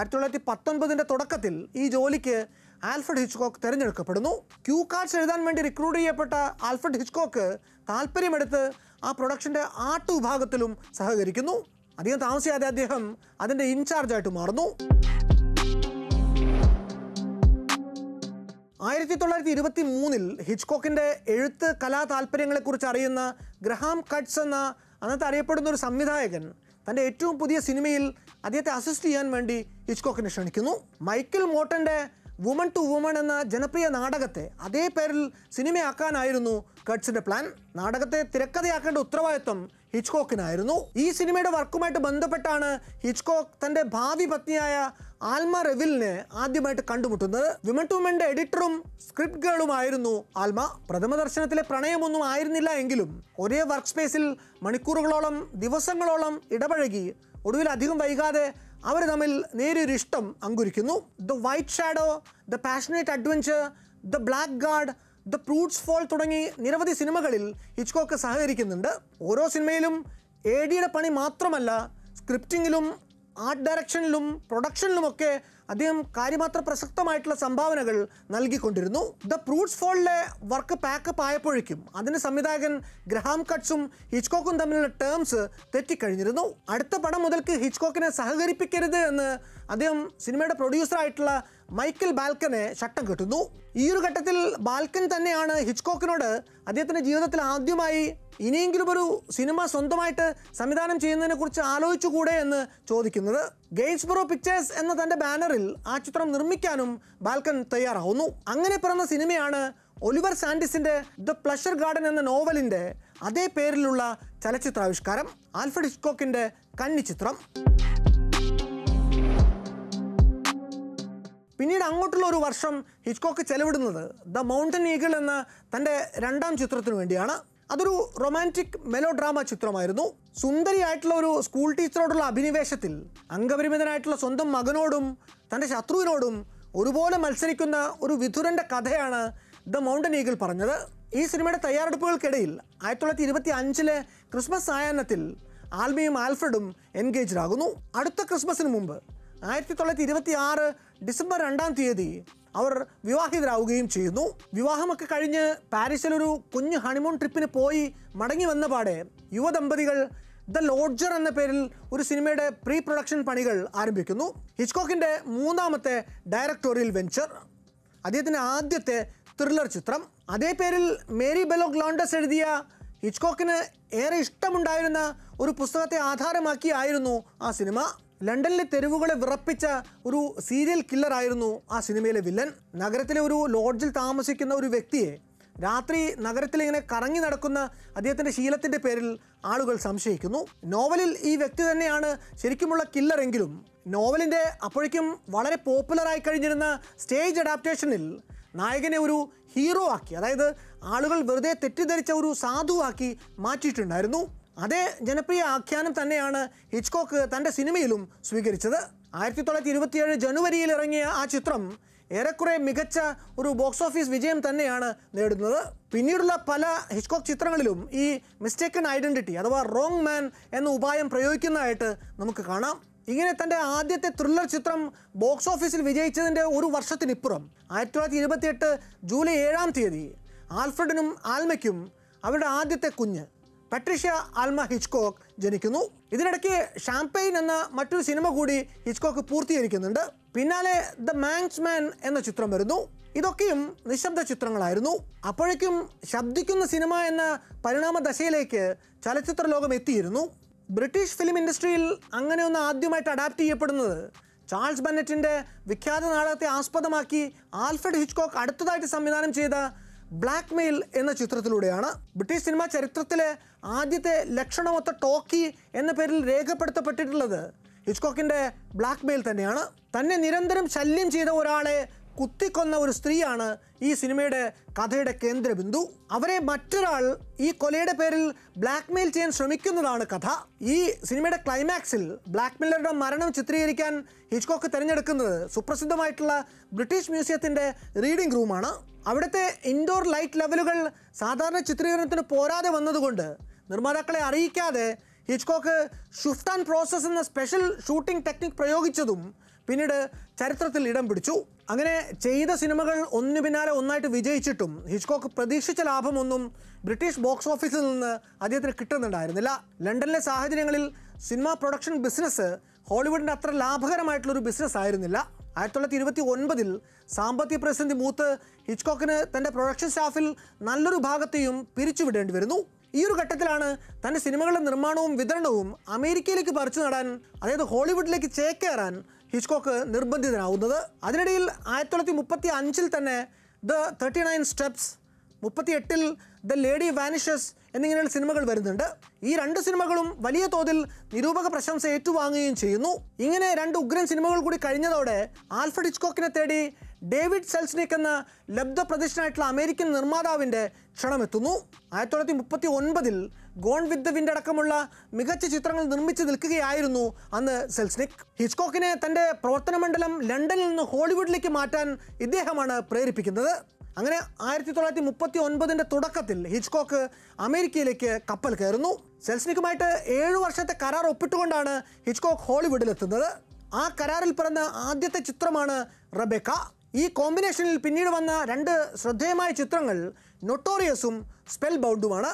1919 തുടക്കത്തിൽ ഈ ജോലിക്ക് ആൽഫ്രഡ് ഹിച്ച്കോക്ക് തിരഞ്ഞെടുക്കപ്പെടുന്നു. ക്യൂ കാർഡ്സ് എഴുതാൻ വേണ്ടി റിക്രൂട്ട് ചെയ്യപ്പെട്ട ആൽഫ്രഡ് ഹിച്ച്കോക്ക് താല്പര്യമെടുത്ത് ആ പ്രൊഡക്ഷൻ്റെ ആർട്ട് വിഭാഗത്തിലും സഹകരിക്കുന്നു. അധികം താമസിയാതെ അദ്ദേഹം അതിൻ്റെ ഇൻചാർജായിട്ട് മാറുന്നു. 1923 ഹിച്ച്കോക്കിൻ്റെ എഴുത്ത് കലാ താല്പര്യങ്ങളെക്കുറിച്ച് അറിയുന്ന ഗ്രഹാം കട്ട്സ് എന്ന അന്നത്തെ അറിയപ്പെടുന്ന ഒരു സംവിധായകൻ തൻ്റെ ഏറ്റവും പുതിയ സിനിമയിൽ അദ്ദേഹത്തെ അസിസ്റ്റ് ചെയ്യാൻ വേണ്ടി ഹിച്ച്കോക്കിനെ ക്ഷണിക്കുന്നു. മൈക്കിൾ മോട്ടൻ്റെ വുമൺ ടു വുമൺ എന്ന ജനപ്രിയ നാടകത്തെ അതേ പേരിൽ സിനിമയാക്കാനായിരുന്നു കട്ട്സിൻ്റെ പ്ലാൻ. നാടകത്തെ തിരക്കഥയാക്കേണ്ട ഉത്തരവാദിത്വം ഹിച്ച്കോക്കിനായിരുന്നു. ഈ സിനിമയുടെ വർക്കുമായിട്ട് ബന്ധപ്പെട്ടാണ് ഹിച്ച്കോക്ക് തൻ്റെ ഭാവി പത്നിയായ ആൽമ റെവിലിനെ ആദ്യമായിട്ട് കണ്ടുമുട്ടുന്നത്. വിമൺ ടു വുമൻ്റെ എഡിറ്ററും സ്ക്രിപ്റ്റ് ഗേളുമായിരുന്നു ആൽമ. പ്രഥമ ദർശനത്തിലെ പ്രണയമൊന്നും ആയിരുന്നില്ല എങ്കിലും ഒരേ വർക്ക് സ്പേസിൽ മണിക്കൂറുകളോളം ദിവസങ്ങളോളം ഇടപഴകി ഒടുവിൽ അധികം വൈകാതെ അവർ തമ്മിൽ നേരിയൊരു ഇഷ്ടം അങ്കുരിക്കുന്നു. The white shadow, the passionate adventure, the blackguard, the prude's fall തുടങ്ങി നിരവധി സിനിമകളിൽ ഹിച്ച്കോക്ക് സഹകരിക്കുന്നുണ്ട്. ഓരോ സിനിമയിലും ADയുടെ പണി മാത്രമല്ല, സ്ക്രിപ്റ്റിങ്ങിലും ആർട്ട് ഡയറക്ഷനിലും പ്രൊഡക്ഷനിലുമൊക്കെ അദ്ദേഹം കാര്യമാത്ര പ്രസക്തമായിട്ടുള്ള സംഭാവനകൾ നൽകിക്കൊണ്ടിരുന്നു. ദ ഫ്രൂട്ട്സ് ഫോളിലെ വർക്ക് പാക്കപ്പ് ആയപ്പോഴേക്കും അതിന് സംവിധായകൻ ഗ്രഹാം കട്ട്സും ഹിച്ച്കോക്കും തമ്മിലുള്ള ടേംസ് തെറ്റിക്കഴിഞ്ഞിരുന്നു. അടുത്ത പടം മുതൽക്ക് ഹിച്ച്കോക്കിനെ സഹകരിപ്പിക്കരുത് എന്ന് അദ്ദേഹം സിനിമയുടെ പ്രൊഡ്യൂസറായിട്ടുള്ള മൈക്കൽ ബാൽക്കനെ ശട്ടം കെട്ടുന്നു. ഈ ഒരു ഘട്ടത്തിൽ ബാൽക്കൻ തന്നെയാണ് ഹിച്ച്കോക്കിനോട് അദ്ദേഹത്തിൻ്റെ ജീവിതത്തിൽ ആദ്യമായി ഇനിയെങ്കിലും ഒരു സിനിമ സ്വന്തമായിട്ട് സംവിധാനം ചെയ്യുന്നതിനെ കുറിച്ച് ആലോചിച്ചുകൂടെ എന്ന് ചോദിക്കുന്നത്. ഗെയിൻസ്ബറോ പിക്ചേഴ്സ് എന്ന തൻ്റെ ബാനറിൽ ആ ചിത്രം നിർമ്മിക്കാനും ബാൽക്കൻ തയ്യാറാവുന്നു. അങ്ങനെ പിറന്ന സിനിമയാണ് ഒലിവർ സാൻഡിസിൻ്റെ ദ പ്ലഷർ ഗാർഡൻ എന്ന നോവലിൻ്റെ അതേ പേരിലുള്ള ചലച്ചിത്രാവിഷ്കാരം, ആൽഫ്രഡ് ഹിച്ച്കോക്കിൻ്റെ കന്നിച്ചിത്രം. പിന്നീട് അങ്ങോട്ടുള്ള ഒരു വർഷം ഹിച്ച്കോക്ക് ചെലവിടുന്നത് ദ മൗണ്ടൻ ഈഗിൾ എന്ന തൻ്റെ രണ്ടാം ചിത്രത്തിനു വേണ്ടിയാണ്. അതൊരു റൊമാൻറ്റിക് മെലോ ഡ്രാമ ചിത്രമായിരുന്നു. സുന്ദരിയായിട്ടുള്ള ഒരു സ്കൂൾ ടീച്ചറോടുള്ള അഭിനിവേശത്തിൽ അംഗപരിമിതനായിട്ടുള്ള സ്വന്തം മകനോടും തൻ്റെ ശത്രുവിനോടും ഒരുപോലെ മത്സരിക്കുന്ന ഒരു വിധുരൻ്റെ കഥയാണ് ദ മൗണ്ടൻ ഈഗിൾ പറഞ്ഞത്. ഈ സിനിമയുടെ തയ്യാറെടുപ്പുകൾക്കിടയിൽ 1925 ക്രിസ്മസ് സായാഹ്നത്തിൽ ആൽബിയും ആൽഫ്രഡും എൻഗേജ്ഡ് ആകുന്നു. അടുത്ത ക്രിസ്മസിന് മുമ്പ് 1926 ഡിസംബർ 2 അവർ വിവാഹിതരാവുകയും ചെയ്യുന്നു. വിവാഹമൊക്കെ കഴിഞ്ഞ് പാരീസിലൊരു കുഞ്ഞു ഹണിമൂൺ ട്രിപ്പിന് പോയി മടങ്ങി വന്ന പാടെ യുവദമ്പതികൾ ദ ലോഡ്ജർ എന്ന പേരിൽ ഒരു സിനിമയുടെ പ്രീ പ്രൊഡക്ഷൻ പണികൾ ആരംഭിക്കുന്നു. ഹിച്ച്കോക്കിൻ്റെ മൂന്നാമത്തെ ഡയറക്ടോറിയൽ വെഞ്ചർ, അദ്ദേഹത്തിൻ്റെ ആദ്യത്തെ ത്രില്ലർ ചിത്രം. അതേ പേരിൽ മേരി ബെലോഗ് ലോണ്ടസ് എഴുതിയ ഹിച്ച്കോക്കിന് ഏറെ ഇഷ്ടമുണ്ടായിരുന്ന ഒരു പുസ്തകത്തെ ആധാരമാക്കിയായിരുന്നു ആ സിനിമ. ലണ്ടനിലെ തെരുവുകളെ വിറപ്പിച്ച ഒരു സീരിയൽ കില്ലറായിരുന്നു ആ സിനിമയിലെ വില്ലൻ. നഗരത്തിലെ ഒരു ലോഡ്ജിൽ താമസിക്കുന്ന ഒരു വ്യക്തിയെ രാത്രി നഗരത്തിലിങ്ങനെ കറങ്ങി നടക്കുന്ന അദ്ദേഹത്തിൻ്റെ ശീലത്തിൻ്റെ പേരിൽ ആളുകൾ സംശയിക്കുന്നു. നോവലിൽ ഈ വ്യക്തി തന്നെയാണ് ശരിക്കുമുള്ള കില്ലറെങ്കിലും നോവലിൻ്റെ അപ്പോഴേക്കും വളരെ പോപ്പുലറായി കഴിഞ്ഞിരുന്ന സ്റ്റേജ് അഡാപ്റ്റേഷനിൽ നായകനെ ഒരു ഹീറോ ആക്കി, അതായത് ആളുകൾ വെറുതെ തെറ്റിദ്ധരിച്ച ഒരു സാധുവാക്കി മാറ്റിയിട്ടുണ്ടായിരുന്നു. അതേ ജനപ്രിയ ആഖ്യാനം തന്നെയാണ് ഹിച്ച്കോക്ക് തൻ്റെ സിനിമയിലും സ്വീകരിച്ചത്. 1927 ജനുവരിയിൽ ഇറങ്ങിയ ആ ചിത്രം ഏറെക്കുറെ മികച്ച ഒരു ബോക്സ് ഓഫീസ് വിജയം തന്നെയാണ് നേടുന്നത്. പിന്നീടുള്ള പല ഹിച്ച്കോക്ക് ചിത്രങ്ങളിലും ഈ മിസ്റ്റേക്കൺ ഐഡൻറ്റിറ്റി അഥവാ റോങ് മാൻ എന്ന ഉപായം പ്രയോഗിക്കുന്നതായിട്ട് നമുക്ക് കാണാം. ഇങ്ങനെ തൻ്റെ ആദ്യത്തെ ത്രില്ലർ ചിത്രം ബോക്സ് ഓഫീസിൽ വിജയിച്ചതിൻ്റെ ഒരു വർഷത്തിനിപ്പുറം 1928 ജൂലൈ 7 ആൽഫ്രഡിനും ആൽമയ്ക്കും അവരുടെ ആദ്യത്തെ കുഞ്ഞ് പട്രീഷ്യ ആൽമ ഹിച്ച്കോക്ക് ജനിക്കുന്നു. ഇതിനിടയ്ക്ക് ഷാംപെയിൻ എന്ന മറ്റൊരു സിനിമ കൂടി ഹിച്ച്കോക്ക് പൂർത്തീകരിക്കുന്നുണ്ട്. പിന്നാലെ ദ മാങ്സ് മാൻ എന്ന ചിത്രം വരുന്നു. ഇതൊക്കെയും നിശബ്ദ ചിത്രങ്ങളായിരുന്നു. അപ്പോഴേക്കും ശബ്ദിക്കുന്ന സിനിമ എന്ന പരിണാമ ദശയിലേക്ക് ചലച്ചിത്ര ലോകം എത്തിയിരുന്നു. ബ്രിട്ടീഷ് ഫിലിം ഇൻഡസ്ട്രിയിൽ അങ്ങനെ ഒന്ന് ആദ്യമായിട്ട് അഡാപ്റ്റ് ചെയ്യപ്പെടുന്നത് ചാൾസ് ബെന്നറ്റിൻ്റെ വിഖ്യാത നാടകത്തെ ആസ്പദമാക്കി ആൽഫ്രഡ് ഹിച്ച്കോക്ക് അടുത്തതായിട്ട് സംവിധാനം ചെയ്ത ബ്ലാക്ക് മെയിൽ എന്ന ചിത്രത്തിലൂടെയാണ്. ബ്രിട്ടീഷ് സിനിമാ ചരിത്രത്തിലെ ആദ്യത്തെ ലക്ഷണമൊത്ത ടോക്കി എന്ന പേരിൽ രേഖപ്പെടുത്തപ്പെട്ടിട്ടുള്ളത് ഹിച്ച്കോക്കിൻ്റെ ബ്ലാക്ക് മെയിൽ തന്നെയാണ്. തന്നെ നിരന്തരം ശല്യം ചെയ്ത ഒരാളെ കുത്തിക്കൊന്ന ഒരു സ്ത്രീയാണ് ഈ സിനിമയുടെ കഥയുടെ കേന്ദ്രബിന്ദു. അവരെ മറ്റൊരാൾ ഈ കൊലയുടെ പേരിൽ ബ്ലാക്ക് മെയിൽ ചെയ്യാൻ ശ്രമിക്കുന്നതാണ് കഥ. ഈ സിനിമയുടെ ക്ലൈമാക്സിൽ ബ്ലാക്ക് മെയിലറുടെ മരണം ചിത്രീകരിക്കാൻ ഹിച്ച്കോക്ക് തിരഞ്ഞെടുക്കുന്നത് സുപ്രസിദ്ധമായിട്ടുള്ള ബ്രിട്ടീഷ് മ്യൂസിയത്തിൻ്റെ റീഡിംഗ് റൂമാണ്. അവിടുത്തെ ഇൻഡോർ ലൈറ്റ് ലെവലുകൾ സാധാരണ ചിത്രീകരണത്തിന് പോരാതെ വന്നതുകൊണ്ട് നിർമ്മാതാക്കളെ അറിയിക്കാതെ ഹിച്ച്കോക്ക് ഷിഫ്റ്റ് ആൻഡ് പ്രോസസ് എന്ന സ്പെഷ്യൽ ഷൂട്ടിംഗ് ടെക്നിക് പ്രയോഗിച്ചതും പിന്നീട് ചരിത്രത്തിൽ ഇടം പിടിച്ചു. അങ്ങനെ ചെയ്ത സിനിമകൾ ഒന്നു പിന്നാലെ ഒന്നായിട്ട് വിജയിച്ചിട്ടും ഹിച്ച്കോക്ക് പ്രതീക്ഷിച്ച ലാഭമൊന്നും ബ്രിട്ടീഷ് ബോക്സ് ഓഫീസിൽ നിന്ന് അദ്ദേഹത്തിന് കിട്ടുന്നുണ്ടായിരുന്നില്ല. ലണ്ടനിലെ സാഹചര്യങ്ങളിൽ സിനിമാ പ്രൊഡക്ഷൻ ബിസിനസ് ഹോളിവുഡിൻ്റെ അത്ര ലാഭകരമായിട്ടുള്ളൊരു ബിസിനസ് ആയിരുന്നില്ല. 1929 സാമ്പത്തിക പ്രതിസന്ധി മൂത്ത് ഹിച്ച്കോക്കിന് തൻ്റെ പ്രൊഡക്ഷൻ സ്റ്റാഫിൽ നല്ലൊരു ഭാഗത്തെയും പിരിച്ചുവിടേണ്ടി വരുന്നു. ഈ ഒരു ഘട്ടത്തിലാണ് തൻ്റെ സിനിമകളുടെ നിർമ്മാണവും വിതരണവും അമേരിക്കയിലേക്ക് പറിച്ചു നടാൻ, അതായത് ഹോളിവുഡിലേക്ക് ചേക്കേറാൻ ഹിച്ച്കോക്ക് നിർബന്ധിതനാവുന്നത്. അതിനിടയിൽ 1935 തന്നെ the 39 steps, 38 the lady vanishes എന്നിങ്ങനെയുള്ള സിനിമകൾ വരുന്നുണ്ട്. ഈ രണ്ട് സിനിമകളും വലിയ തോതിൽ നിരൂപക പ്രശംസ ഏറ്റുവാങ്ങുകയും ചെയ്യുന്നു. ഇങ്ങനെ രണ്ട് ഉഗ്രൻ സിനിമകൾ കൂടി കഴിഞ്ഞതോടെ ആൽഫ്രഡ് ഹിച്ച്കോക്കിനെ തേടി ഡേവിഡ് സെൽസ്നിക് എന്ന ലബ്ധപ്രതിഷ്ഠനായിട്ടുള്ള അമേരിക്കൻ നിർമ്മാതാവിൻ്റെ ക്ഷണമെത്തുന്നു. 1939 ഗോൺ വിത്ത് ദ വിൻഡ് അടക്കമുള്ള മികച്ച ചിത്രങ്ങൾ നിർമ്മിച്ച് നിൽക്കുകയായിരുന്നു അന്ന് സെൽസ്നിക്. ഹിച്ച്കോക്കിനെ തൻ്റെ പ്രവർത്തന മണ്ഡലം ലണ്ടനിൽ നിന്ന് ഹോളിവുഡിലേക്ക് മാറ്റാൻ ഇദ്ദേഹമാണ് പ്രേരിപ്പിക്കുന്നത്. അങ്ങനെ 1939 തുടക്കത്തിൽ ഹിച്ച്കോക്ക് അമേരിക്കയിലേക്ക് കപ്പൽ കയറുന്നു. സെൽസ്നിക്കുമായിട്ട് 7 വർഷത്തെ കരാർ ഒപ്പിട്ടുകൊണ്ടാണ് ഹിച്ച്കോക്ക് ഹോളിവുഡിലെത്തുന്നത്. ആ കരാറിൽ പിറന്ന ആദ്യത്തെ ചിത്രമാണ് റബേക്ക. ഈ കോമ്പിനേഷനിൽ പിന്നീട് വന്ന 2 ശ്രദ്ധേയമായ ചിത്രങ്ങൾ നൊട്ടോറിയസും സ്പെൽ ബൗണ്ടുമാണ്.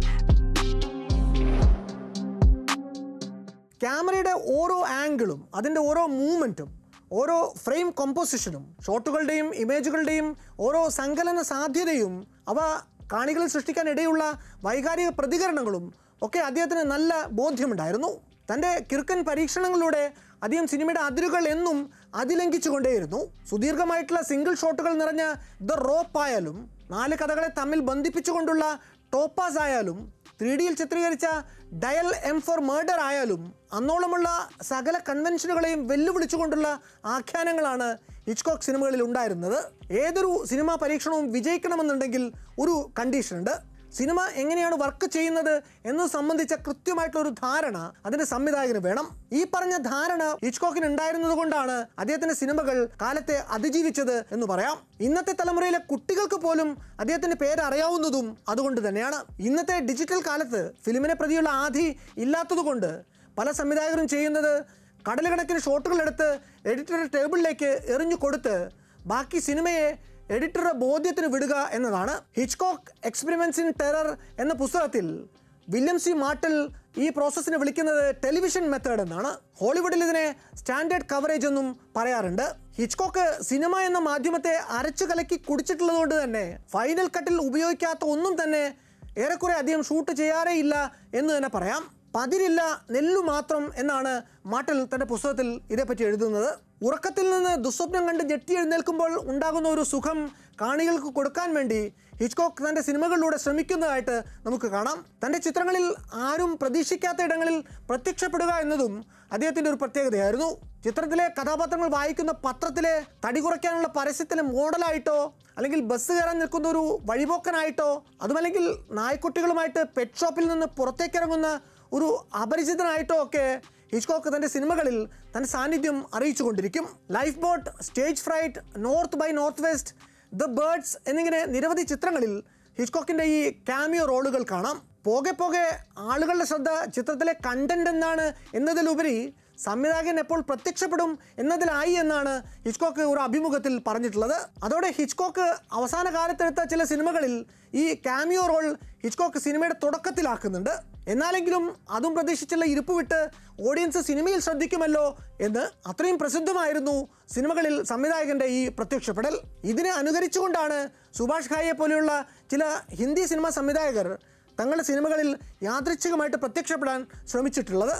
ക്യാമറയുടെ ഓരോ ആംഗിളും അതിൻ്റെ ഓരോ മൂവ്മെൻറ്റും ഓരോ ഫ്രെയിം കോമ്പോസിഷനും ഷോട്ടുകളുടെയും ഇമേജുകളുടെയും ഓരോ സങ്കലന സാധ്യതയും അവ കാണികളിൽ സൃഷ്ടിക്കാൻ ഇടയുള്ള വൈകാരിക പ്രതികരണങ്ങളും ഒക്കെ അദ്ദേഹത്തിന് നല്ല ബോധ്യമുണ്ടായിരുന്നു. തൻ്റെ കിറുക്കൻ പരീക്ഷണങ്ങളിലൂടെ അദ്ദേഹം സിനിമയുടെ അതിരുകൾ എന്നും അതിലംഘിച്ചുകൊണ്ടേയിരുന്നു. സുദീർഘമായിട്ടുള്ള സിംഗിൾ ഷോട്ടുകൾ നിറഞ്ഞ ദ റോപ്പ് ആയാലും 4 കഥകളെ തമ്മിൽ ബന്ധിപ്പിച്ചുകൊണ്ടുള്ള ടോപ്പാസ് ആയാലും 3Dയിൽ ചിത്രീകരിച്ച ഡയൽ എം ഫോർ മർഡർ ആയാലും അന്നോളമുള്ള സകല കൺവെൻഷനുകളെയും വെല്ലുവിളിച്ചുകൊണ്ടുള്ള ആഖ്യാനങ്ങളാണ് ഹിച്ച്കോക്ക് സിനിമകളിൽ ഉണ്ടായിരുന്നത്. ഏതൊരു സിനിമാ പരീക്ഷണവും വിജയിക്കണമെന്നുണ്ടെങ്കിൽ ഒരു കണ്ടീഷനുണ്ട്. സിനിമ എങ്ങനെയാണ് വർക്ക് ചെയ്യുന്നത് എന്നത് സംബന്ധിച്ച കൃത്യമായിട്ടുള്ളൊരു ധാരണ അതിൻ്റെ സംവിധായകന് വേണം. ഈ പറഞ്ഞ ധാരണ ഹിച്ച്കോക്കിന് ഉണ്ടായിരുന്നത് കൊണ്ടാണ് അദ്ദേഹത്തിൻ്റെ സിനിമകൾ കാലത്തെ അതിജീവിച്ചത് എന്ന് പറയാം. ഇന്നത്തെ തലമുറയിലെ കുട്ടികൾക്ക് പോലും അദ്ദേഹത്തിൻ്റെ പേര് അറിയാവുന്നതും അതുകൊണ്ട് തന്നെയാണ്. ഇന്നത്തെ ഡിജിറ്റൽ കാലത്ത് ഫിലിമിനെ പ്രതിയുള്ള ആധി ഇല്ലാത്തതുകൊണ്ട് പല സംവിധായകരും ചെയ്യുന്നത് കടലുകണക്കിന് ഷോട്ടുകൾ എടുത്ത് എഡിറ്ററുടെ ടേബിളിലേക്ക് എറിഞ്ഞു കൊടുത്ത് ബാക്കി സിനിമയെ എഡിറ്ററുടെ ബോധ്യത്തിന് വിടുക എന്നതാണ്. ഹിച്ച്കോക്ക് എക്സ്പെരിമെൻറ്റ്സ് ഇൻ ടെറർ എന്ന പുസ്തകത്തിൽ വില്യം സി മാർട്ടിൽ ഈ പ്രോസസ്സിനെ വിളിക്കുന്നത് ടെലിവിഷൻ മെത്തേഡ് എന്നാണ്. ഹോളിവുഡിൽ ഇതിനെ സ്റ്റാൻഡേർഡ് കവറേജ് എന്നും പറയാറുണ്ട്. ഹിച്ച്കോക്ക് സിനിമ എന്ന മാധ്യമത്തെ അരച്ചു കലക്കി കുടിച്ചിട്ടുള്ളത് കൊണ്ട് തന്നെ ഫൈനൽ കട്ടിൽ ഉപയോഗിക്കാത്ത ഒന്നും തന്നെ ഏറെക്കുറെ അധികം ഷൂട്ട് ചെയ്യാറേ ഇല്ല എന്ന് തന്നെ പറയാം. പതിരില്ല നെല്ലു മാത്രം എന്നാണ് മാർട്ടിൽ തൻ്റെ പുസ്തകത്തിൽ ഇതേപ്പറ്റി എഴുതുന്നത്. ഉറക്കത്തിൽ നിന്ന് ദുസ്വപ്നം കണ്ട് ഞെട്ടി എഴുന്നേൽക്കുമ്പോൾ ഉണ്ടാകുന്ന ഒരു സുഖം കാണികൾക്ക് കൊടുക്കാൻ വേണ്ടി ഹിച്ച്കോക്ക് തൻ്റെ സിനിമകളിലൂടെ ശ്രമിക്കുന്നതായിട്ട് നമുക്ക് കാണാം. തൻ്റെ ചിത്രങ്ങളിൽ ആരും പ്രതീക്ഷിക്കാത്ത ഇടങ്ങളിൽ പ്രത്യക്ഷപ്പെടുക എന്നതും അദ്ദേഹത്തിൻ്റെ ഒരു പ്രത്യേകതയായിരുന്നു. ചിത്രത്തിലെ കഥാപാത്രങ്ങൾ വായിക്കുന്ന പത്രത്തിലെ തടി കുറയ്ക്കാനുള്ള പരസ്യത്തിലെ മോഡലായിട്ടോ അല്ലെങ്കിൽ ബസ് കയറാൻ നിൽക്കുന്ന ഒരു വഴിപോക്കനായിട്ടോ അതുമല്ലെങ്കിൽ നായ്ക്കുട്ടികളുമായിട്ട് പെറ്റ് ഷോപ്പിൽ നിന്ന് പുറത്തേക്കിറങ്ങുന്ന ഒരു അപരിചിതനായിട്ടോ ഒക്കെ ഹിച്ച്കോക്ക് തൻ്റെ സിനിമകളിൽ തൻ്റെ സാന്നിധ്യം അറിയിച്ചുകൊണ്ടിരിക്കും. Lifeboat, stage fright, north by northwest, the birds എന്നിങ്ങനെ നിരവധി ചിത്രങ്ങളിൽ ഹിച്ച്കോക്കിൻ്റെ ഈ ക്യാമിയോ റോളുകൾ കാണാം. പോകെ പോകെ ആളുകളുടെ ശ്രദ്ധ ചിത്രത്തിലെ കണ്ടന്റ് എന്നാണ് എന്നതിലുപരി സംവിധായകൻ എപ്പോൾ പ്രത്യക്ഷപ്പെടും എന്നതിലായി എന്നാണ് ഹിച്ച്കോക്ക് ഒരു അഭിമുഖത്തിൽ പറഞ്ഞിട്ടുള്ളത്. അതോടെ ഹിച്ച്കോക്ക് അവസാന കാലത്തെടുത്ത ചില സിനിമകളിൽ ഈ ക്യാമിയോ റോൾ ഹിച്ച്കോക്ക് സിനിമയുടെ തുടക്കത്തിലാക്കുന്നുണ്ട്. എന്നാലെങ്കിലും അതും പ്രതീക്ഷിച്ചുള്ള ഇരിപ്പ് വിട്ട് ഓഡിയൻസ് സിനിമയിൽ ശ്രദ്ധിക്കുമല്ലോ എന്ന് അത്രയും പ്രസിദ്ധമായിരുന്നു സിനിമകളിൽ സംവിധായകൻ്റെ ഈ പ്രത്യക്ഷപ്പെടൽ. ഇതിനെ അനുകരിച്ചുകൊണ്ടാണ് സുഭാഷ് ഘായിയെ പോലെയുള്ള ചില ഹിന്ദി സിനിമാ സംവിധായകർ തങ്ങളുടെ സിനിമകളിൽ യാദൃച്ഛികമായിട്ട് പ്രത്യക്ഷപ്പെടാൻ ശ്രമിച്ചിട്ടുള്ളത്.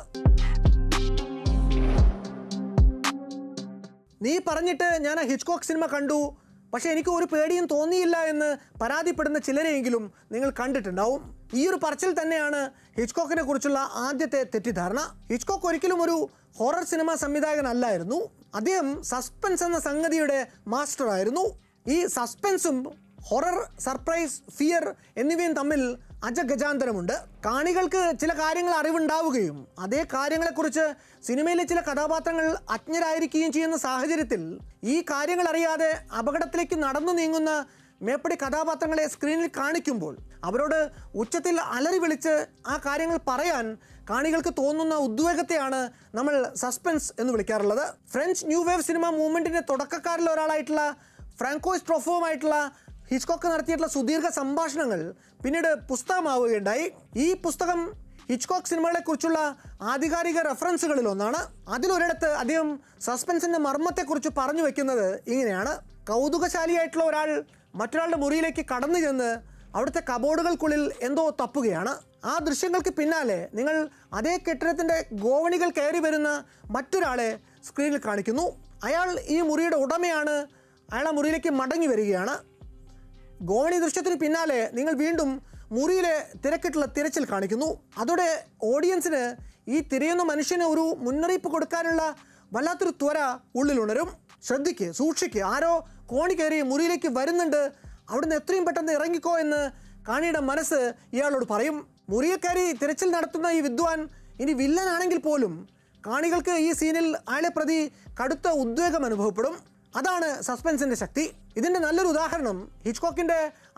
നീ പറഞ്ഞിട്ട് ഞാൻ ആ ഹിച്ച്കോക്ക് സിനിമ കണ്ടു, പക്ഷേ എനിക്ക് ഒരു പേടിയും തോന്നിയില്ല എന്ന് പരാതിപ്പെടുന്ന ചിലരെയെങ്കിലും നിങ്ങൾ കണ്ടിട്ടുണ്ടാവും. ഈ ഒരു പറച്ചിൽ തന്നെയാണ് ഹിച്ച്കോക്കിനെ കുറിച്ചുള്ള ആദ്യത്തെ തെറ്റിദ്ധാരണ. ഹിച്ച്കോക്ക് ഒരിക്കലും ഒരു ഹൊറർ സിനിമ സംവിധായകനല്ലായിരുന്നു. അദ്ദേഹം സസ്പെൻസ് എന്ന സംഗതിയുടെ മാസ്റ്ററായിരുന്നു. ഈ സസ്പെൻസും ഹൊറർ, സർപ്രൈസ്, ഫിയർ എന്നിവയും തമ്മിൽ അജഗജാന്തരമുണ്ട്. കാണികൾക്ക് ചില കാര്യങ്ങൾ അറിവുണ്ടാവുകയും അതേ കാര്യങ്ങളെക്കുറിച്ച് സിനിമയിലെ ചില കഥാപാത്രങ്ങൾ അജ്ഞരായിരിക്കുകയും ചെയ്യുന്ന സാഹചര്യത്തിൽ ഈ കാര്യങ്ങൾ അറിയാതെ അപകടത്തിലേക്ക് നടന്നു നീങ്ങുന്ന മേപ്പടി കഥാപാത്രങ്ങളെ സ്ക്രീനിൽ കാണിക്കുമ്പോൾ അവരോട് ഉച്ചത്തിൽ അലറി വിളിച്ച് ആ കാര്യങ്ങൾ പറയാൻ കാണികൾക്ക് തോന്നുന്ന ഉദ്വേഗത്തെയാണ് നമ്മൾ സസ്പെൻസ് എന്ന് വിളിക്കാറുള്ളത്. ഫ്രഞ്ച് ന്യൂ വേവ് സിനിമ മൂവ്മെൻറ്റിൻ്റെ തുടക്കക്കാരിൽ ഒരാളായിട്ടുള്ള ഫ്രാങ്കോയിസ് ട്രൊഫോവുമായിട്ടുള്ള ഹിച്ച്കോക്ക് നടത്തിയിട്ടുള്ള സുദീർഘ സംഭാഷണങ്ങൾ പിന്നീട് പുസ്തകമാവുകയുണ്ടായി. ഈ പുസ്തകം ഹിച്ച്കോക്ക് സിനിമകളെക്കുറിച്ചുള്ള ആധികാരിക റെഫറൻസുകളിലൊന്നാണ്. അതിലൊരിടത്ത് അദ്ദേഹം സസ്പെൻസിൻ്റെ മർമ്മത്തെക്കുറിച്ച് പറഞ്ഞു വയ്ക്കുന്നത് ഇങ്ങനെയാണ്: കൗതുകശാലിയായിട്ടുള്ള ഒരാൾ മറ്റൊരാളുടെ മുറിയിലേക്ക് കടന്നു ചെന്ന് അവിടുത്തെ കബോർഡുകൾക്കുള്ളിൽ എന്തോ തപ്പുകയാണ്. ആ ദൃശ്യങ്ങൾക്ക് പിന്നാലെ നിങ്ങൾ അതേ കെട്ടിടത്തിൻ്റെ ഗോവണികൾ കയറി വരുന്ന മറ്റൊരാളെ സ്ക്രീനിൽ കാണിക്കുന്നു. അയാൾ ഈ മുറിയുടെ ഉടമയാണ്. അയാൾ ആ മുറിയിലേക്ക് മടങ്ങി വരികയാണ്. ഗോവണി ദൃശ്യത്തിന് പിന്നാലെ നിങ്ങൾ വീണ്ടും മുറിയിലെ തിരക്കിട്ടുള്ള തിരച്ചിൽ കാണിക്കുന്നു. അതോടെ ഓഡിയൻസിന് ഈ തിരയുന്ന മനുഷ്യന് ഒരു മുന്നറിയിപ്പ് കൊടുക്കാനുള്ള വല്ലാത്തൊരു ത്വര ഉള്ളിലുണരും. ശ്രദ്ധിക്ക്, സൂക്ഷിക്ക്, ആരോ കോണി കയറി മുറിയിലേക്ക് വരുന്നുണ്ട്, അവിടുന്ന് എത്രയും പെട്ടെന്ന് ഇറങ്ങിക്കോ എന്ന് കാണിയുടെ മനസ്സ് ഇയാളോട് പറയും. മുറിയിൽ കയറി തിരച്ചിൽ നടത്തുന്ന ഈ വിദ്വാൻ ഇനി വില്ലനാണെങ്കിൽ പോലും കാണികൾക്ക് ഈ സീനിൽ അയാളെ പ്രതി കടുത്ത ഉദ്വേഗം അനുഭവപ്പെടും. അതാണ് സസ്പെൻസിൻ്റെ ശക്തി. ഇതിൻ്റെ നല്ലൊരു ഉദാഹരണം ഹിച്ച്കോക്കിൻ്റെ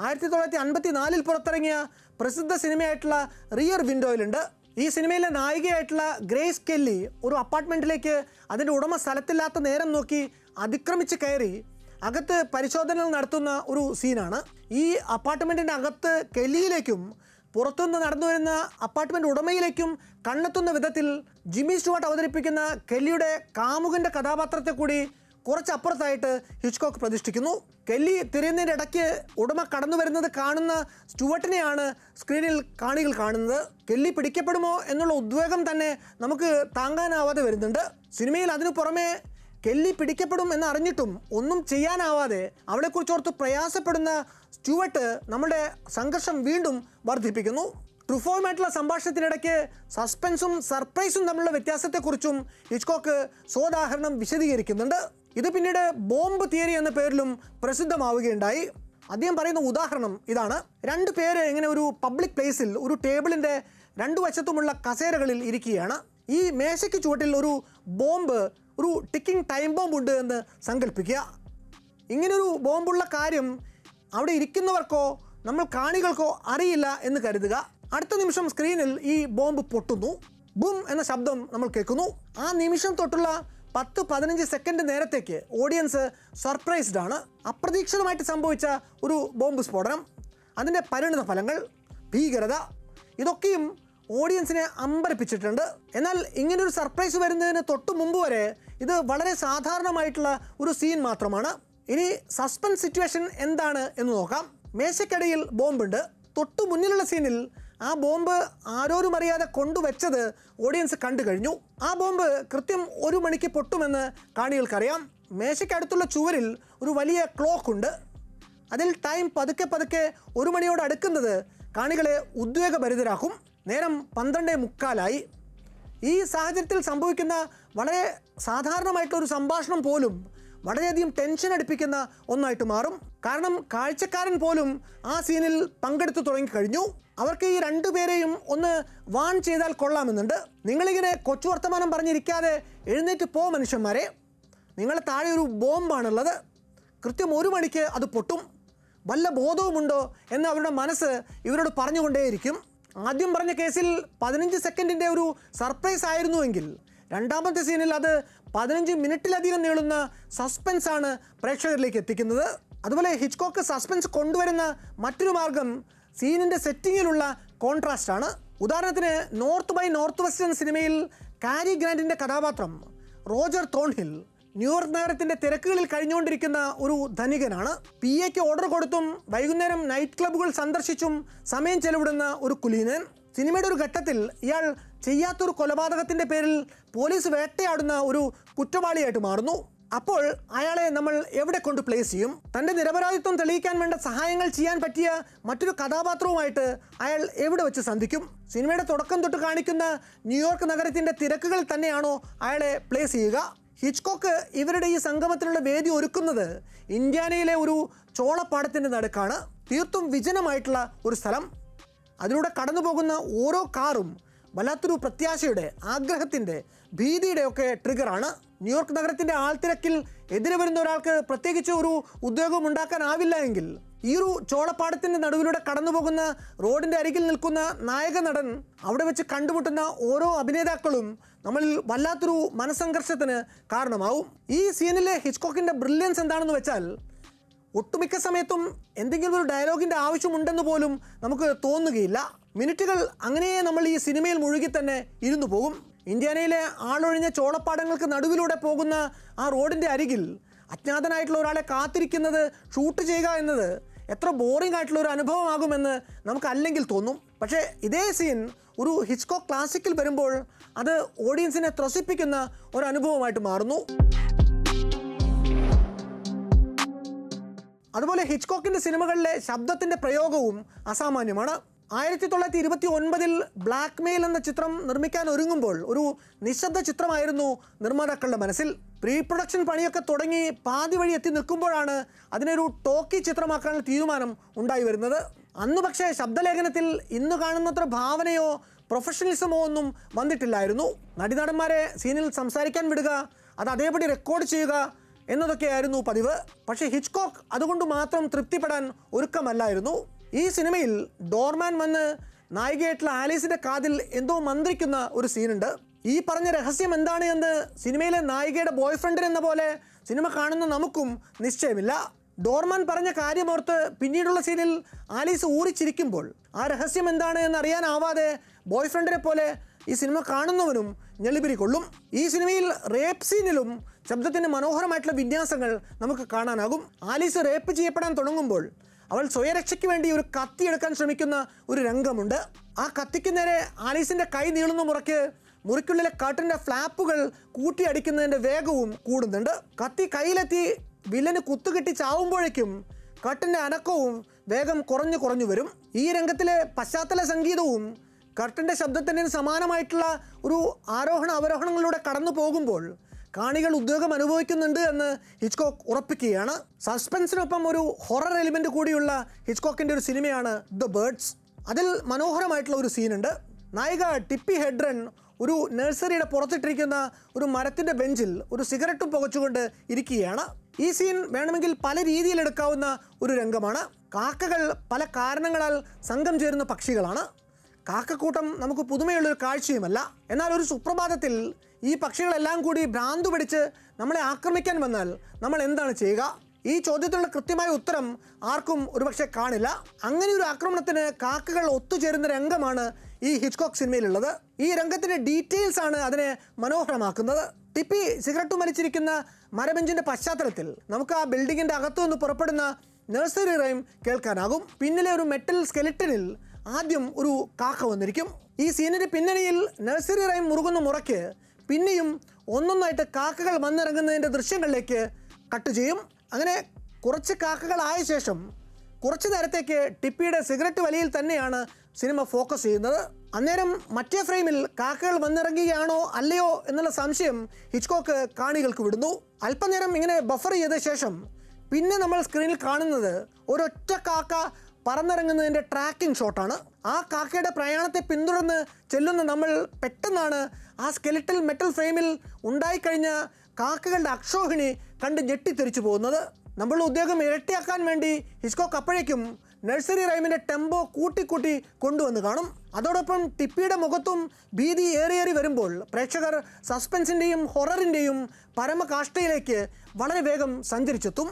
1954 പുറത്തിറങ്ങിയ പ്രസിദ്ധ സിനിമയായിട്ടുള്ള റിയർ വിൻഡോയിലുണ്ട്. ഈ സിനിമയിലെ നായികയായിട്ടുള്ള ഗ്രേസ് കെല്ലി ഒരു അപ്പാർട്ട്മെൻറ്റിലേക്ക് അതിൻ്റെ ഉടമ സ്ഥലത്തില്ലാത്ത നേരം നോക്കി അതിക്രമിച്ച് കയറി അകത്ത് പരിശോധനകൾ നടത്തുന്ന ഒരു സീനാണ്. ഈ അപ്പാർട്ട്മെൻറ്റിൻ്റെ അകത്ത് കെല്ലിയിലേക്കും പുറത്തുനിന്ന് നടന്നു വരുന്ന അപ്പാർട്ട്മെൻറ്റ് ഉടമയിലേക്കും കണ്ണെത്തുന്ന വിധത്തിൽ ജിമ്മി സ്റ്റുവാർട്ട് അവതരിപ്പിക്കുന്ന കെല്ലിയുടെ കാമുകൻ്റെ കഥാപാത്രത്തെ കൂടി കുറച്ചപ്പുറത്തായിട്ട് ഹിച്ച്കോക്ക് പ്രതിഷ്ഠിക്കുന്നു. കെല്ലി തിരയുന്നതിൻ്റെ ഇടയ്ക്ക് ഉടമ കടന്നു വരുന്നത് കാണുന്ന സ്റ്റുവർട്ടിനെയാണ് സ്ക്രീനിൽ കാണികൾ കാണുന്നത്. കെല്ലി പിടിക്കപ്പെടുമോ എന്നുള്ള ഉദ്വേഗം തന്നെ നമുക്ക് താങ്ങാനാവാതെ വരുന്നുണ്ട്. സിനിമയിൽ അതിനു പുറമെ കെല്ലി പിടിക്കപ്പെടും എന്നറിഞ്ഞിട്ടും ഒന്നും ചെയ്യാനാവാതെ അവളെക്കുറിച്ചോർത്ത് പ്രയാസപ്പെടുന്ന സ്റ്റുവർട്ട് നമ്മുടെ സംഘർഷം വീണ്ടും വർദ്ധിപ്പിക്കുന്നു. ട്രൂഫോയുമായിട്ടുള്ള സംഭാഷണത്തിനിടയ്ക്ക് സസ്പെൻസും സർപ്രൈസും തമ്മിലുള്ള വ്യത്യാസത്തെക്കുറിച്ചും ഹിച്ച്കോക്ക് സോദാഹരണം വിശദീകരിക്കുന്നുണ്ട്. ഇത് പിന്നീട് ബോംബ് തിയറി എന്ന പേരിലും പ്രസിദ്ധമാവുകയുണ്ടായി. അദ്ദേഹം പറയുന്ന ഉദാഹരണം ഇതാണ്. 2 പേര് ഇങ്ങനെ ഒരു പബ്ലിക് പ്ലേസിൽ ഒരു ടേബിളിൻ്റെ 2 വശത്തുമുള്ള കസേരകളിൽ ഇരിക്കുകയാണ്. ഈ മേശയ്ക്ക് ചുവട്ടിൽ ഒരു ബോംബ്, ഒരു ടിക്കിംഗ് ടൈം ബോംബ് ഉണ്ട് എന്ന് സങ്കല്പിക്കുക. ഇങ്ങനൊരു ബോംബുള്ള കാര്യം അവിടെ ഇരിക്കുന്നവർക്കോ നമ്മൾ കാണികൾക്കോ അറിയില്ല എന്ന് കരുതുക. അടുത്ത നിമിഷം സ്ക്രീനിൽ ഈ ബോംബ് പൊട്ടുന്നു. ബും എന്ന ശബ്ദം നമ്മൾ കേൾക്കുന്നു. ആ നിമിഷം തൊട്ടുള്ള 10-15 സെക്കൻഡ് നേരത്തേക്ക് ഓഡിയൻസ് സർപ്രൈസ്ഡ് ആണ്. അപ്രതീക്ഷിതമായിട്ട് സംഭവിച്ച ഒരു ബോംബ് സ്ഫോടനം, അതിൻ്റെ പരിണിത ഫലങ്ങൾ, ഭീകരത, ഇതൊക്കെയും ഓഡിയൻസിനെ അമ്പരപ്പിച്ചിട്ടുണ്ട്. എന്നാൽ ഇങ്ങനൊരു സർപ്രൈസ് വരുന്നതിന് തൊട്ട് മുമ്പ് വരെ ഇത് വളരെ സാധാരണമായിട്ടുള്ള ഒരു സീൻ മാത്രമാണ്. ഇനി സസ്പെൻസ് സിറ്റുവേഷൻ എന്താണ് എന്ന് നോക്കാം. മേശയ്ക്കടിയിൽ ബോംബുണ്ട്. തൊട്ടു മുന്നിലുള്ള സീനിൽ ആ ബോംബ് ആരോരും അറിയാതെ കൊണ്ടുവച്ചത് ഓഡിയൻസ് കണ്ടു കഴിഞ്ഞു. ആ ബോംബ് കൃത്യം 1 മണിക്ക് പൊട്ടുമെന്ന് കാണികൾക്കറിയാം. മേശയ്ക്കടുത്തുള്ള ചുവരിൽ ഒരു വലിയ ക്ലോക്ക് ഉണ്ട്. അതിൽ ടൈം പതുക്കെ 1 മണിയോട് അടുക്കുന്നത് കാണികളെ ഉദ്വേഗഭരിതരാക്കും. നേരം 12:45. ഈ സാഹചര്യത്തിൽ സംഭവിക്കുന്ന വളരെ സാധാരണമായിട്ടൊരു സംഭാഷണം പോലും വളരെയധികം ടെൻഷൻ അടുപ്പിക്കുന്ന ഒന്നായിട്ട് മാറും. കാരണം കാഴ്ചക്കാരൻ പോലും ആ സീനിൽ പങ്കെടുത്തു തുടങ്ങിക്കഴിഞ്ഞു. അവർക്ക് ഈ 2 പേരെയും ഒന്ന് വാൺ ചെയ്താൽ കൊള്ളാമെന്നുണ്ട്. നിങ്ങളിങ്ങനെ കൊച്ചു വർത്തമാനം പറഞ്ഞിരിക്കാതെ എഴുന്നേറ്റ് പോ മനുഷ്യന്മാരെ, നിങ്ങളെ താഴെ ഒരു ബോംബാണുള്ളത്, കൃത്യം 1 മണിക്ക് അത് പൊട്ടും, വല്ല ബോധവുമുണ്ടോ എന്ന് അവരുടെ മനസ്സ് ഇവരോട് പറഞ്ഞുകൊണ്ടേയിരിക്കും. ആദ്യം പറഞ്ഞ കേസിൽ 15 സെക്കൻഡിൻ്റെ ഒരു സർപ്രൈസ് ആയിരുന്നുവെങ്കിൽ രണ്ടാമത്തെ സീനിൽ അത് 15 മിനിറ്റിലധികം നീളുന്ന സസ്പെൻസാണ് പ്രേക്ഷകരിലേക്ക് എത്തിക്കുന്നത്. അതുപോലെ ഹിച്ച്കോക്ക് സസ്പെൻസ് കൊണ്ടുവരുന്ന മറ്റൊരു മാർഗം സീനിൻ്റെ സെറ്റിങ്ങിലുള്ള കോൺട്രാസ്റ്റാണ്. ഉദാഹരണത്തിന് നോർത്ത് ബൈ നോർത്ത് വെസ്റ്റ് എന്ന സിനിമയിൽ കാരി ഗ്രാൻറ്റിൻ്റെ കഥാപാത്രം റോജർ തോൺഹിൽ ന്യൂയോർക്ക് നഗരത്തിൻ്റെ തിരക്കുകളിൽ കഴിഞ്ഞുകൊണ്ടിരിക്കുന്ന ഒരു ധനികനാണ്. PAക്ക് ഓർഡർ കൊടുത്തും വൈകുന്നേരം നൈറ്റ് ക്ലബ്ബുകൾ സന്ദർശിച്ചും സമയം ചെലവിടുന്ന ഒരു കുലീനൻ. സിനിമയുടെ ഒരു ഘട്ടത്തിൽ ഇയാൾ ചെയ്യാത്തൊരു കൊലപാതകത്തിൻ്റെ പേരിൽ പോലീസ് വേട്ടയാടുന്ന ഒരു കുറ്റവാളിയായിട്ട് മാറുന്നു. അപ്പോൾ അയാളെ നമ്മൾ എവിടെ കൊണ്ട് പ്ലേസ് ചെയ്യും? തൻ്റെ നിരപരാധിത്വം തെളിയിക്കാൻ വേണ്ട സഹായങ്ങൾ ചെയ്യാൻ പറ്റിയ മറ്റൊരു കഥാപാത്രവുമായിട്ട് അയാൾ എവിടെ വെച്ച് സന്ധിക്കും? സിനിമയുടെ തുടക്കം തൊട്ട് കാണിക്കുന്ന ന്യൂയോർക്ക് നഗരത്തിൻ്റെ തിരക്കുകൾ തന്നെയാണോ അയാളെ പ്ലേസ് ചെയ്യുക? ഹിച്ച്കോക്ക് ഇവരുടെ ഈ സംഗമത്തിനുള്ള വേദി ഒരുക്കുന്നത് ഇന്ത്യാനയിലെ ഒരു ചോളപ്പാടത്തിൻ്റെ നടുക്കാണ്. തീർത്തും വിജനമായിട്ടുള്ള ഒരു സ്ഥലം. അതിലൂടെ കടന്നു പോകുന്ന ഓരോ കാറും വല്ലാത്തൊരു പ്രത്യാശയുടെ, ആഗ്രഹത്തിൻ്റെ, ഭീതിയുടെ ഒക്കെ ട്രിഗറാണ്. ന്യൂയോർക്ക് നഗരത്തിൻ്റെ ആൾത്തിരക്കിൽ എതിരെ വരുന്ന ഒരാൾക്ക് പ്രത്യേകിച്ച് ഒരു ഉദ്യോഗം ഉണ്ടാക്കാനാവില്ല എങ്കിൽ ഈ ഒരു ചോളപ്പാടത്തിൻ്റെ നടുവിലൂടെ കടന്നു പോകുന്ന റോഡിൻ്റെ അരികിൽ നിൽക്കുന്ന നായക നടൻ, അവിടെ വെച്ച് കണ്ടുമുട്ടുന്ന ഓരോ അഭിനേതാക്കളും നമ്മളിൽ വല്ലാത്തൊരു മനസ്സംഘർഷത്തിന് കാരണമാവും. ഈ സീനിലെ ഹിച്ച്കോക്കിൻ്റെ ബ്രില്യൻസ് എന്താണെന്ന് വെച്ചാൽ ഒട്ടുമിക്ക സമയത്തും എന്തെങ്കിലും ഒരു ഡയലോഗിൻ്റെ ആവശ്യമുണ്ടെന്ന് പോലും നമുക്ക് തോന്നുകയില്ല. മിനിറ്റുകൾ അങ്ങനെ നമ്മൾ ഈ സിനിമയിൽ മുഴുകി തന്നെ ഇരുന്നു പോകും. ഇന്ത്യാനയിലെ ആളൊഴിഞ്ഞ ചോളപ്പാടങ്ങൾക്ക് നടുവിലൂടെ പോകുന്ന ആ റോഡിൻ്റെ അരികിൽ അജ്ഞാതനായിട്ടുള്ള ഒരാളെ കാത്തിരിക്കുന്നത് ഷൂട്ട് ചെയ്യുക എന്നത് എത്ര ബോറിംഗ് ആയിട്ടുള്ള ഒരു അനുഭവമാകുമെന്ന് നമുക്ക് അല്ലെങ്കിൽ തോന്നും. പക്ഷേ ഇതേ സീൻ ഒരു ഹിച്ച്കോക്ക് ക്ലാസിക്കിൽ വരുമ്പോൾ അത് ഓഡിയൻസിനെ ത്രസിപ്പിക്കുന്ന ഒരു അനുഭവമായിട്ട് മാറുന്നു. അതുപോലെ ഹിച്ച്കോക്കിൻ്റെ സിനിമകളിലെ ശബ്ദത്തിൻ്റെ പ്രയോഗവും അസാമാന്യമാണ്. 1929 ബ്ലാക്ക് മെയിൽ എന്ന ചിത്രം നിർമ്മിക്കാൻ ഒരുങ്ങുമ്പോൾ ഒരു നിശബ്ദ ചിത്രമായിരുന്നു നിർമ്മാതാക്കളുടെ മനസ്സിൽ. പ്രീ പ്രൊഡക്ഷൻ പണിയൊക്കെ തുടങ്ങി പാതി വഴി എത്തി നിൽക്കുമ്പോഴാണ് അതിനൊരു ടോക്കി ചിത്രമാക്കാനുള്ള തീരുമാനം ഉണ്ടായി വരുന്നത്. അന്ന് പക്ഷേ ശബ്ദലേഖനത്തിൽ ഇന്ന് കാണുന്നത്ര ഭാവനയോ പ്രൊഫഷണലിസമോ ഒന്നും വന്നിട്ടില്ലായിരുന്നു. നടന്മാരെ സീനിൽ സംസാരിക്കാൻ വിടുക, അത് അതേപടി റെക്കോർഡ് ചെയ്യുക, എന്നതൊക്കെയായിരുന്നു പതിവ്. പക്ഷേ ഹിച്ച്കോക്ക് അതുകൊണ്ട് മാത്രം തൃപ്തിപ്പെടാൻ ഒരുക്കമല്ലായിരുന്നു. ഈ സിനിമയിൽ ഡോർമാൻ വന്ന് നായികയായിട്ടുള്ള ആലീസിൻ്റെ കാതിൽ എന്തോ മന്ത്രിക്കുന്ന ഒരു സീനുണ്ട്. ഈ പറഞ്ഞ രഹസ്യം എന്താണ് എന്ന് സിനിമയിലെ നായികയുടെ ബോയ് ഫ്രണ്ടിനെന്ന പോലെ സിനിമ കാണുന്ന നമുക്കും നിശ്ചയമില്ല. ഡോർമാൻ പറഞ്ഞ കാര്യമോർത്ത് പിന്നീടുള്ള സീനിൽ ആലീസ് ഊറിച്ചിരിക്കുമ്പോൾ ആ രഹസ്യം എന്താണ് എന്നറിയാനാവാതെ ബോയ് ഫ്രണ്ടിനെ പോലെ ഈ സിനിമ കാണുന്നവനും ഞെളിപിരി കൊള്ളും. ഈ സിനിമയിൽ റേപ്പ് സീനിലും ശബ്ദത്തിൻ്റെ മനോഹരമായിട്ടുള്ള വിന്യാസങ്ങൾ നമുക്ക് കാണാനാകും. ആലീസ് റേപ്പ് ചെയ്യപ്പെടാൻ തുടങ്ങുമ്പോൾ അവൾ സ്വയരക്ഷയ്ക്ക് വേണ്ടി ഒരു കത്തി എടുക്കാൻ ശ്രമിക്കുന്ന ഒരു രംഗമുണ്ട്. ആ കത്തിക്ക് നേരെ ആലീസിൻ്റെ കൈ നീളുന്ന മുറിക്കുള്ളിലെ കർട്ടൻ്റെ ഫ്ലാപ്പുകൾ കൂട്ടിയടിക്കുന്നതിൻ്റെ വേഗവും കൂടുന്നുണ്ട്. കത്തി കയ്യിലെത്തി വില്ലന് കുത്തുകിട്ടി ചാവുമ്പോഴേക്കും കർട്ടൻ്റെ അനക്കവും വേഗം കുറഞ്ഞു വരും. ഈ രംഗത്തിലെ പശ്ചാത്തല സംഗീതവും കർട്ടൻ്റെ ശബ്ദത്തിന് സമാനമായിട്ടുള്ള ഒരു ആരോഹണ അവരോഹണങ്ങളിലൂടെ കടന്നു പോകുമ്പോൾ കാണികൾ ഉദ്യോഗം അനുഭവിക്കുന്നുണ്ട് എന്ന് ഹിച്ച്കോക്ക് ഉറപ്പിക്കുകയാണ്. സസ്പെൻസിനൊപ്പം ഒരു ഹൊറർ എലിമെൻ്റ് കൂടിയുള്ള ഹിച്ച്കോക്കിൻ്റെ ഒരു സിനിമയാണ് ദ ബേർഡ്സ്. അതിൽ മനോഹരമായിട്ടുള്ള ഒരു സീനുണ്ട്. നായിക ടിപ്പി ഹെഡ്രൻ ഒരു നഴ്സറിയുടെ പുറത്തിട്ടിരിക്കുന്ന ഒരു മരത്തിൻ്റെ ബെഞ്ചിൽ ഒരു സിഗരറ്റും പുകച്ചുകൊണ്ട് ഇരിക്കുകയാണ്. ഈ സീൻ വേണമെങ്കിൽ പല രീതിയിൽ എടുക്കാവുന്ന ഒരു രംഗമാണ്. കാക്കകൾ പല കാരണങ്ങളാൽ സംഘം ചേരുന്ന പക്ഷികളാണ്. കാക്കക്കൂട്ടം നമുക്ക് പുതുമയുള്ളൊരു കാഴ്ചയുമല്ല. എന്നാൽ ഒരു സുപ്രഭാതത്തിൽ ഈ പക്ഷികളെല്ലാം കൂടി ഭ്രാന്തു പിടിച്ച് നമ്മളെ ആക്രമിക്കാൻ വന്നാൽ നമ്മൾ എന്താണ് ചെയ്യുക? ഈ ചോദ്യത്തിനുള്ള കൃത്യമായ ഉത്തരം ആർക്കും ഒരുപക്ഷെ കാണില്ല. അങ്ങനെ ഒരു ആക്രമണത്തിന് കാക്കകൾ ഒത്തുചേരുന്ന രംഗമാണ് ഈ ഹിച്ച്കോക്ക് സിനിമയിലുള്ളത്. ഈ രംഗത്തിൻ്റെ ഡീറ്റെയിൽസ് ആണ് അതിനെ മനോഹരമാക്കുന്നത്. ടിപ്പി സിഗരറ്റ് വലിച്ചിരിക്കുന്ന മരബെഞ്ചിൻ്റെ പശ്ചാത്തലത്തിൽ നമുക്ക് ആ ബിൽഡിങ്ങിൻ്റെ അകത്തു നിന്ന് പുറപ്പെടുന്ന നഴ്സറി റൈം കേൾക്കാനാകും. പിന്നിലെ ഒരു മെറ്റൽ സ്കെലിറ്റനിൽ ആദ്യം ഒരു കാക്ക വന്നിരിക്കും. ഈ സീനിൻ്റെ പിന്നണിയിൽ നഴ്സറി റൈം മുറുകുന്ന മുറയ്ക്ക് പിന്നെയും ഒന്നൊന്നായിട്ട് കാക്കകൾ വന്നിറങ്ങുന്നതിൻ്റെ ദൃശ്യങ്ങളിലേക്ക് കട്ട് ചെയ്യും. അങ്ങനെ കുറച്ച് കാക്കകളായ ശേഷം കുറച്ച് നേരത്തേക്ക് ടിപ്പിയുടെ സിഗരറ്റ് വലിയിൽ തന്നെയാണ് സിനിമ ഫോക്കസ് ചെയ്യുന്നത്. അന്നേരം മറ്റേ ഫ്രെയിമിൽ കാക്കകൾ വന്നിറങ്ങുകയാണോ അല്ലയോ എന്നുള്ള സംശയം ഹിച്ച്കോക്ക് കാണികൾക്ക് വിടുന്നു. അല്പനേരം ഇങ്ങനെ ബഫർ ചെയ്ത ശേഷം പിന്നെ നമ്മൾ സ്ക്രീനിൽ കാണുന്നത് ഒരൊറ്റ കാക്ക പറന്നിറങ്ങുന്നതിൻ്റെ ട്രാക്കിംഗ് ഷോട്ടാണ്. ആ കാക്കയുടെ പ്രയാണത്തെ പിന്തുടർന്ന് ചെല്ലുന്ന നമ്മൾ പെട്ടെന്നാണ് ആ സ്കെലിറ്റൽ മെറ്റൽ ഫ്രെയിമിൽ ഉണ്ടായിക്കഴിഞ്ഞ കാക്കകളുടെ അക്ഷോഹിണി കണ്ട് ഞെട്ടിത്തെറിച്ചു പോകുന്നത്. നമ്മളുടെ ഉദ്യോഗം ഇരട്ടിയാക്കാൻ വേണ്ടി ഹിച്ച്കോക്ക് അപ്പോഴേക്കും നഴ്സറി റൈമിൻ്റെ ടെമ്പോ കൂട്ടി കൊണ്ടുവന്ന് കാണും. അതോടൊപ്പം ടിപ്പിയുടെ മുഖത്തും ഭീതി ഏറിയേറി വരുമ്പോൾ പ്രേക്ഷകർ സസ്പെൻസിൻ്റെയും ഹൊററിൻ്റെയും പരമകാഷ്ഠയിലേക്ക് വളരെ വേഗം സഞ്ചരിച്ചെത്തും.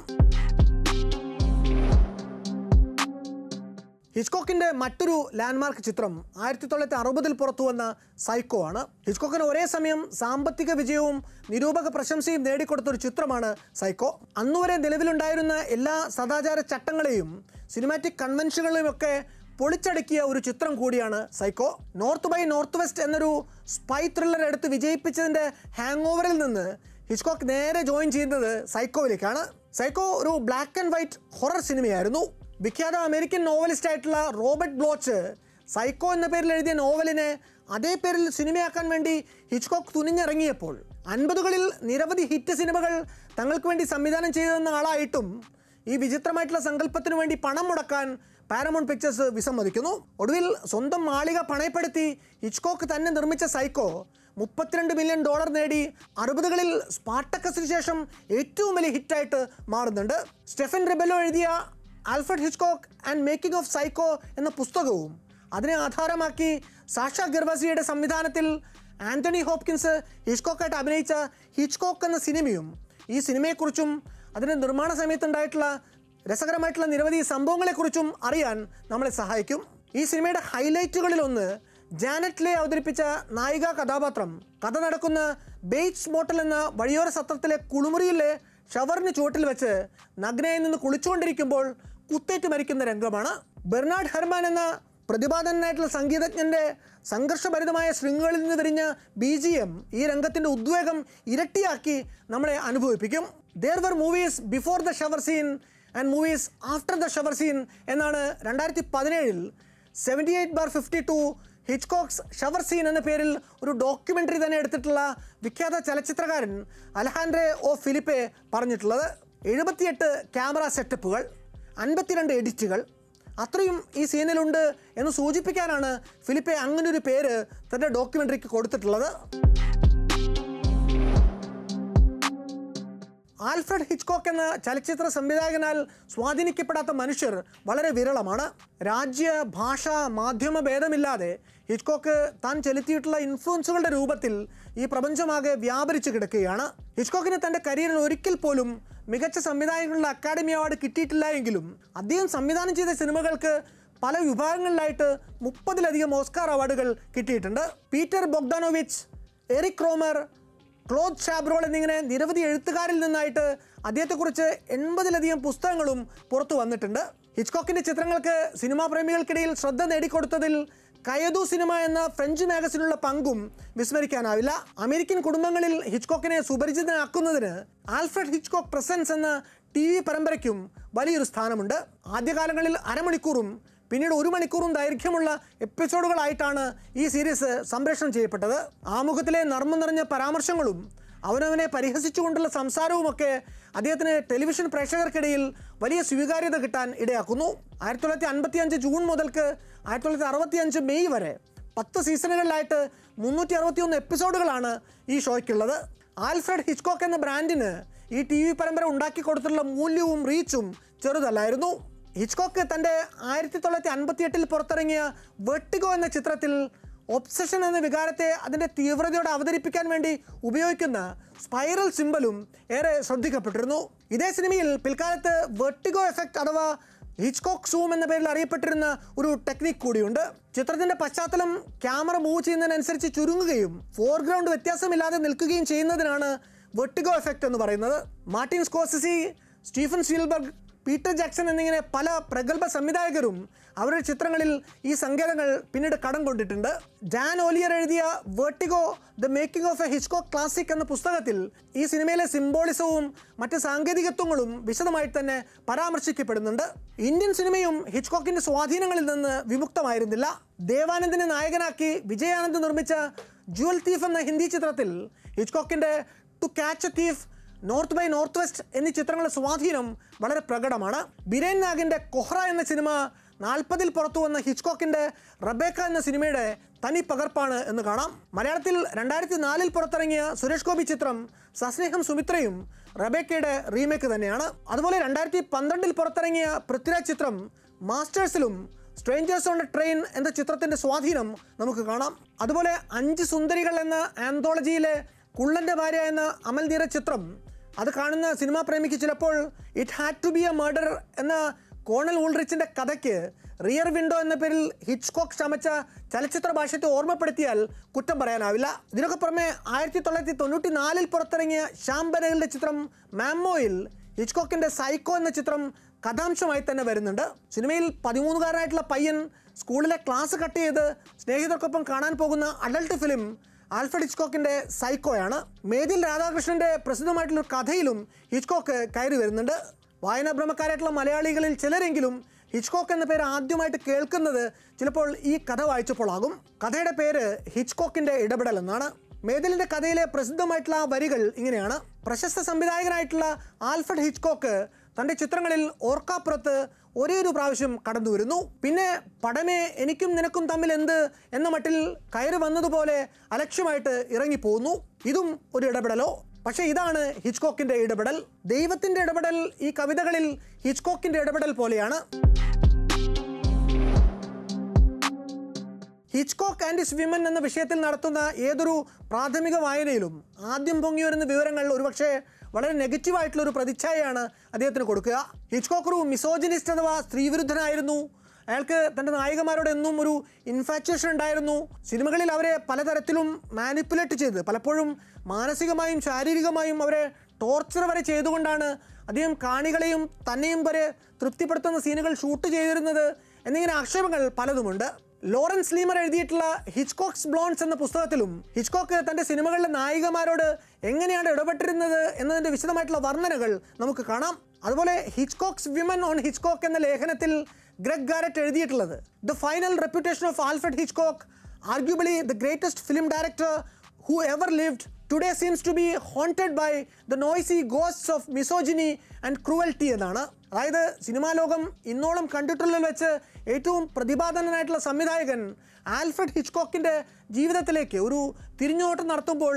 ഹിച്ച്കോക്കിൻ്റെ മറ്റൊരു ലാൻഡ്മാർക്ക് ചിത്രം 1960 പുറത്തു വന്ന സൈക്കോ ആണ്. ഹിച്ച്കോക്കിന് ഒരേ സമയം സാമ്പത്തിക വിജയവും നിരൂപക പ്രശംസയും നേടിക്കൊടുത്തൊരു ചിത്രമാണ് സൈക്കോ. അന്നുവരെ നിലവിലുണ്ടായിരുന്ന എല്ലാ സദാചാര ചട്ടങ്ങളെയും സിനിമാറ്റിക് കൺവെൻഷനുകളെയുമൊക്കെ പൊളിച്ചടുക്കിയ ഒരു ചിത്രം കൂടിയാണ് psycho. North by northwest എന്നൊരു സ്പൈ ത്രില്ലർ എടുത്ത് വിജയിപ്പിച്ചതിൻ്റെ ഹാങ് ഓവറിൽ നിന്ന് ഹിച്ച്കോക്ക് നേരെ ജോയിൻ ചെയ്യുന്നത് സൈക്കോയിലേക്കാണ്. സൈക്കോ ഒരു ബ്ലാക്ക് ആൻഡ് വൈറ്റ് ഹൊറർ സിനിമയായിരുന്നു. വിഖ്യാത അമേരിക്കൻ നോവലിസ്റ്റായിട്ടുള്ള റോബർട്ട് ബ്ലോച്ച് സൈക്കോ എന്ന പേരിൽ എഴുതിയ നോവലിനെ അതേ പേരിൽ സിനിമയാക്കാൻ വേണ്ടി ഹിച്ച്കോക്ക് തുനിഞ്ഞിറങ്ങിയപ്പോൾ 50കളിൽ നിരവധി ഹിറ്റ് സിനിമകൾ തങ്ങൾക്ക് വേണ്ടി സംവിധാനം ചെയ്തെന്ന ആളായിട്ടും ഈ വിചിത്രമായിട്ടുള്ള സങ്കല്പത്തിനു വേണ്ടി പണം മുടക്കാൻ പാരമൗണ്ട് പിക്ചേഴ്സ് വിസമ്മതിക്കുന്നു. ഒടുവിൽ സ്വന്തം മാളിക പണയപ്പെടുത്തി ഹിച്ച്കോക്ക് തന്നെ നിർമ്മിച്ച സൈക്കോ $32 മില്യൺ നേടി 60കളിൽ സ്പാർട്ടക്കസിന് ശേഷം ഏറ്റവും വലിയ ഹിറ്റായിട്ട് മാറുന്നുണ്ട്. സ്റ്റെഫൻ റിബെല്ലോ എഴുതിയ Alfred Hitchcock and making of Psycho എന്ന പുസ്തകവും അതിനെ ആധാരമാക്കി സാഷ ഗെർവാസിയുടെ സംവിധാനത്തിൽ ആന്റണി ഹോപ്കിൻസ് ഹിച്ച്കോക്കായിട്ട് അഭിനയിച്ച ഹിച്ച്കോക്ക് എന്ന സിനിമയും ഈ സിനിമയെക്കുറിച്ചും അതിൻ്റെ നിർമ്മാണ സമയത്തുണ്ടായിട്ടുള്ള രസകരമായിട്ടുള്ള നിരവധി സംഭവങ്ങളെക്കുറിച്ചും അറിയാൻ നമ്മളെ സഹായിക്കും. ഈ സിനിമയുടെ ഹൈലൈറ്റുകളിലൊന്ന് ജാനറ്റ് ലേ അവതരിപ്പിച്ച നായിക കഥാപാത്രം കഥ നടക്കുന്ന ബെയ്റ്റ്സ് മോട്ടൽ എന്ന വഴിയോര സത്രത്തിലെ കുളിമുറിയിലെ ഷവറിന് ചുവട്ടിൽ വെച്ച് നഗ്നയിൽ നിന്ന് കുളിച്ചുകൊണ്ടിരിക്കുമ്പോൾ കുത്തേറ്റ് മരിക്കുന്ന രംഗമാണ്. ബെർണാഡ് ഹെർമാൻ എന്ന പ്രതിഭാധനായിട്ടുള്ള സംഗീതജ്ഞൻ്റെ സംഘർഷഭരിതമായ ശൃംഖലകളിൽ നിന്ന് വിരിഞ്ഞ BGM ഈ രംഗത്തിൻ്റെ ഉദ്വേഗം ഇരട്ടിയാക്കി നമ്മളെ അനുഭവിപ്പിക്കും. There were movies before the shower scene and movies after the shower scene എന്നാണ് 2017 78/52 ഹിച്ച്കോക്സ് ഷവർ സീൻ എന്ന പേരിൽ ഒരു ഡോക്യുമെൻ്ററി തന്നെ എടുത്തിട്ടുള്ള വിഖ്യാത ചലച്ചിത്രകാരൻ അലഹാൻഡ്രെ ഒ ഫിലിപ്പെ പറഞ്ഞിട്ടുള്ളത്. 78 ക്യാമറ സെറ്റപ്പുകൾ, 52 എഡിറ്റുകൾ, അത്രയും ഈ സീനിലുണ്ട് എന്ന് സൂചിപ്പിക്കാനാണ് ഫിലിപ്പെ അങ്ങനൊരു പേര് തൻ്റെ ഡോക്യുമെൻ്ററിക്ക് കൊടുത്തിട്ടുള്ളത്. ആൽഫ്രഡ് ഹിച്ച്കോക്ക് എന്ന ചലച്ചിത്ര സംവിധായകനാൽ സ്വാധീനിക്കപ്പെടാത്ത മനുഷ്യർ വളരെ വിരളമാണ്. രാജ്യ, ഭാഷ, മാധ്യമ ഭേദമില്ലാതെ ഹിച്ച്കോക്ക് താൻ ചെലുത്തിയിട്ടുള്ള ഇൻഫ്ലുവൻസുകളുടെ രൂപത്തിൽ ഈ പ്രപഞ്ചമാകെ വ്യാപരിച്ചു കിടക്കുകയാണ്. ഹിച്ച്കോക്കിന് തൻ്റെ കരിയറിൽ ഒരിക്കൽ പോലും മികച്ച സംവിധായകനുള്ള അക്കാഡമി അവാർഡ് കിട്ടിയിട്ടില്ല എങ്കിലും അദ്ദേഹം സംവിധാനം ചെയ്ത സിനിമകൾക്ക് പല വിഭാഗങ്ങളിലായിട്ട് 30-ലധികം ഓസ്കാർ അവാർഡുകൾ കിട്ടിയിട്ടുണ്ട്. പീറ്റർ ബൊഗ്ദാനോവിച്ച്, എറിക് റോമർ, ക്ലോദ് ഷാബ്രോൾ എന്നിങ്ങനെ നിരവധി എഴുത്തുകാരിൽ നിന്നായിട്ട് അദ്ദേഹത്തെക്കുറിച്ച് 80-ലധികം പുസ്തകങ്ങളും പുറത്തു വന്നിട്ടുണ്ട്. ഹിച്ച്കോക്കിൻ്റെ ചിത്രങ്ങൾക്ക് സിനിമാ പ്രേമികൾക്കിടയിൽ ശ്രദ്ധ നേടിക്കൊടുത്തതിൽ കയദു സിനിമ എന്ന ഫ്രഞ്ച് മാഗസിനുള്ള പങ്കും വിസ്മരിക്കാനാവില്ല. അമേരിക്കൻ കുടുംബങ്ങളിൽ ഹിച്ച്കോക്കിനെ സുപരിചിതനാക്കുന്നതിന് ആൽഫ്രഡ് ഹിച്ച്കോക്ക് പ്രസൻസ് എന്ന TV പരമ്പരയ്ക്കും വലിയൊരു സ്ഥാനമുണ്ട്. ആദ്യകാലങ്ങളിൽ അരമണിക്കൂറും പിന്നീട് 1 മണിക്കൂറും ദൈർഘ്യമുള്ള എപ്പിസോഡുകളായിട്ടാണ് ഈ സീരീസ് സംപ്രേഷണം ചെയ്യപ്പെട്ടത്. ആമുഖത്തിലെ നർമ്മം നിറഞ്ഞ പരാമർശങ്ങളും അവനവനെ പരിഹസിച്ചുകൊണ്ടുള്ള സംസാരവുമൊക്കെ അദ്ദേഹത്തിന് ടെലിവിഷൻ പ്രേക്ഷകർക്കിടയിൽ വലിയ സ്വീകാര്യത കിട്ടാൻ ഇടയാക്കുന്നു. 1955 ജൂൺ മുതൽക്ക് 1965 മെയ് വരെ 10 സീസണുകളിലായിട്ട് 361 എപ്പിസോഡുകളാണ് ഈ ഷോയ്ക്കുള്ളത്. ആൽഫ്രഡ് ഹിച്ച്കോക്ക് എന്ന ബ്രാൻഡിന് ഈ TV പരമ്പര ഉണ്ടാക്കി കൊടുത്തിട്ടുള്ള മൂല്യവും റീച്ചും ചെറുതല്ലായിരുന്നു. ഹിച്ച്കോക്ക് തൻ്റെ 1958 പുറത്തിറങ്ങിയ വെർട്ടിഗോ എന്ന ചിത്രത്തിൽ ഒബ്സഷൻ എന്ന വികാരത്തെ അതിൻ്റെ തീവ്രതയോടെ അവതരിപ്പിക്കാൻ വേണ്ടി ഉപയോഗിക്കുന്ന സ്പൈറൽ സിംബലും ഏറെ ശ്രദ്ധിക്കപ്പെട്ടിരുന്നു. ഇതേ സിനിമയിൽ പിൽക്കാലത്ത് വെർട്ടിഗോ എഫക്റ്റ് അഥവാ ഹിച്ച്കോക്ക് സൂം എന്ന പേരിൽ അറിയപ്പെട്ടിരുന്ന ഒരു ടെക്നിക് കൂടിയുണ്ട്. ചിത്രത്തിൻ്റെ പശ്ചാത്തലം ക്യാമറ മൂവ് ചെയ്യുന്നതിനനുസരിച്ച് ചുരുങ്ങുകയും ഫോർഗ്രൗണ്ട് വ്യത്യാസമില്ലാതെ നിൽക്കുകയും ചെയ്യുന്നതിനാണ് വെർട്ടിഗോ എഫക്റ്റ് എന്ന് പറയുന്നത്. Martin Scorsese, Steven Spielberg, Peter Jackson എന്നിങ്ങനെ പല പ്രഗത്ഭ സംവിധായകരും അവരുടെ ചിത്രങ്ങളിൽ ഈ സങ്കേതങ്ങൾ പിന്നീട് കടം കൊണ്ടിട്ടുണ്ട്. ഡാൻ ഓലിയർ എഴുതിയ Vertigo the making of a Hitchcock classic എന്ന പുസ്തകത്തിൽ ഈ സിനിമയിലെ സിംബോളിസവും മറ്റ് സാങ്കേതികത്വങ്ങളും വിശദമായിട്ട് തന്നെ പരാമർശിക്കപ്പെടുന്നുണ്ട്. ഇന്ത്യൻ സിനിമയും ഹിച്ച്കോക്കിൻ്റെ സ്വാധീനങ്ങളിൽ നിന്ന് വിമുക്തമായിരുന്നില്ല. ദേവാനന്ദിനെ നായകനാക്കി വിജയാനന്ദ് നിർമ്മിച്ച ജുവൽ തീഫ് എന്ന ഹിന്ദി ചിത്രത്തിൽ ഹിച്ച്കോക്കിൻ്റെ to catch a thief, north by northwest എന്നീ ചിത്രങ്ങളുടെ സ്വാധീനം വളരെ പ്രകടമാണ്. ബിരേൻ നാഗിൻ്റെ കൊഹ്റ എന്ന സിനിമ 40-ൽ പുറത്തു വന്ന ഹിച്ച്കോക്കിൻ്റെ റബേക്ക എന്ന സിനിമയുടെ തനി പകർപ്പാണ് എന്ന് കാണാം. മലയാളത്തിൽ 2004-ൽ പുറത്തിറങ്ങിയ സുരേഷ് ഗോപി ചിത്രം സസ്നേഹം സുമിത്രയും റബേക്കയുടെ റീമേക്ക് തന്നെയാണ്. അതുപോലെ 2012-ൽ പുറത്തിറങ്ങിയ പൃഥ്വിരാജ് ചിത്രം മാസ്റ്റേഴ്സിലും സ്ട്രേഞ്ചേഴ്സ് ഓൺ എ ട്രെയിൻ എന്ന ചിത്രത്തിൻ്റെ സ്വാധീനം നമുക്ക് കാണാം. അതുപോലെ 5 സുന്ദരികൾ എന്ന ആന്തോളജിയിലെ കുള്ളൻ്റെ ഭാര്യ എന്ന അമൽ നീരജ് ചിത്രം, അത് കാണുന്ന സിനിമാ പ്രേമിക്ക് ചിലപ്പോൾ it had to be a murder എന്ന കോണൽ ഊൾറിച്ചിൻ്റെ കഥയ്ക്ക് റിയർ വിൻഡോ എന്ന പേരിൽ ഹിച്ച്കോക്ക് ചമച്ച ചലച്ചിത്ര ഭാഷത്തെ ഓർമ്മപ്പെടുത്തിയാൽ കുറ്റം പറയാനാവില്ല. ഇതിനൊക്കെ പുറമെ 1994-ൽ പുറത്തിറങ്ങിയ ശ്യാം ബനേലിൻ്റെ ചിത്രം മാമ്മോയിൽ ഹിച്ച്കോക്കിൻ്റെ സൈക്കോ എന്ന ചിത്രം കഥാംശമായി തന്നെ വരുന്നുണ്ട്. സിനിമയിൽ 13-കാരനായിട്ടുള്ള പയ്യൻ സ്കൂളിലെ ക്ലാസ് കട്ട് ചെയ്ത് സ്നേഹിതർക്കൊപ്പം കാണാൻ പോകുന്ന അഡൾട്ട് ഫിലിം ആൽഫ്രഡ് ഹിച്ച്കോക്കിൻ്റെ സൈക്കോയാണ്. മേതിൽ രാധാകൃഷ്ണൻ്റെ പ്രസിദ്ധമായിട്ടുള്ളൊരു കഥയിലും ഹിച്ച്കോക്ക് കയറി വരുന്നുണ്ട്. വായനാഭ്രമക്കാരായിട്ടുള്ള മലയാളികളിൽ ചിലരെങ്കിലും ഹിച്ച്കോക്ക് എന്ന പേര് ആദ്യമായിട്ട് കേൾക്കുന്നത് ചിലപ്പോൾ ഈ കഥ വായിച്ചപ്പോഴാകും. കഥയുടെ പേര് ഹിച്ച്കോക്കിൻ്റെ ഇടപെടൽ എന്നാണ്. മേതിലിൻ്റെ കഥയിലെ പ്രസിദ്ധമായിട്ടുള്ള ആ വരികൾ ഇങ്ങനെയാണ്: പ്രശസ്ത സംവിധായകനായിട്ടുള്ള ആൽഫ്രഡ് ഹിച്ച്കോക്ക് തൻ്റെ ചിത്രങ്ങളിൽ ഓർക്കാപ്പുറത്ത് ഒരേ ഒരു പ്രാവശ്യം കടന്നു വരുന്നു. പിന്നെ പടമേ എനിക്കും നിനക്കും തമ്മിൽ എന്ത് എന്ന മട്ടിൽ കയറി വന്നതുപോലെ അലക്ഷ്യമായിട്ട് ഇറങ്ങിപ്പോകുന്നു. ഇതും ഒരു ഇടപെടലോ? പക്ഷേ ഇതാണ് ഹിച്ച്കോക്കിൻ്റെ ഇടപെടൽ. ദൈവത്തിൻ്റെ ഇടപെടൽ ഈ കവിതകളിൽ ഹിച്ച്കോക്കിൻ്റെ ഇടപെടൽ പോലെയാണ്. ഹിച്ച്കോക്ക് ആൻഡ് ഹിസ് വിമൻ എന്ന വിഷയത്തിൽ നടത്തുന്ന ഏതൊരു പ്രാഥമിക വായനയിലും ആദ്യം പൊങ്ങി വരുന്ന വിവരങ്ങൾ ഒരുപക്ഷെ വളരെ നെഗറ്റീവായിട്ടുള്ളൊരു പ്രതിച്ഛായയാണ് അദ്ദേഹത്തിന് കൊടുക്കുക. ഹിച്ച്കോക്ക് ഒരു മിസോജിനിസ്റ്റ് അഥവാ സ്ത്രീവിരുദ്ധനായിരുന്നു. അയാൾക്ക് തൻ്റെ നായികമാരോട് എന്നും ഒരു ഇൻഫാച്വേഷൻ ഉണ്ടായിരുന്നു. സിനിമകളിൽ അവരെ പലതരത്തിലും മാനിപ്പുലേറ്റ് ചെയ്ത് പലപ്പോഴും മാനസികമായും ശാരീരികമായും അവരെ ടോർച്ചർ വരെ ചെയ്തുകൊണ്ടാണ് അദ്ദേഹം കാണികളെയും തന്നെയും വരെ തൃപ്തിപ്പെടുത്തുന്ന സീനുകൾ ഷൂട്ട് ചെയ്തിരുന്നത് എന്നിങ്ങനെ ആക്ഷേപങ്ങൾ പലതുമുണ്ട്. ലോറൻസ് ലീമർ എഴുതിയിട്ടുള്ള ഹിച്ച്കോക്സ് ബ്ലോൺസ് എന്ന പുസ്തകത്തിലും ഹിച്ച്കോക്ക് തൻ്റെ സിനിമകളിലെ നായികമാരോട് എങ്ങനെയാണ് ഇടപെട്ടിരുന്നത് എന്നതിൻ്റെ വിശദമായിട്ടുള്ള വർണ്ണനകൾ നമുക്ക് കാണാം. അതുപോലെ ഹിച്ച്കോക്സ് വിമൻ ഓൺ ഹിച്ച്കോക്ക് എന്ന ലേഖനത്തിൽ ഗ്രെഗ് ഗാരറ്റ് എഴുതിയിട്ടുള്ളത് the final reputation of Alfred Hitchcock, arguably the greatest film director who ever lived, today seems to be haunted by the noisy ghosts of misogyny and cruelty എന്നാണ്. അതായത് സിനിമാ ലോകം ഇന്നോളം കണ്ടിട്ടുള്ളതിൽ വെച്ച് ഏറ്റവും പ്രതിഭാധനനായിട്ടുള്ള സംവിധായകൻ ആൽഫ്രഡ് ഹിച്ച്കോക്കിൻ്റെ ജീവിതത്തിലേക്ക് ഒരു തിരിഞ്ഞുനോട്ടം നടത്തുമ്പോൾ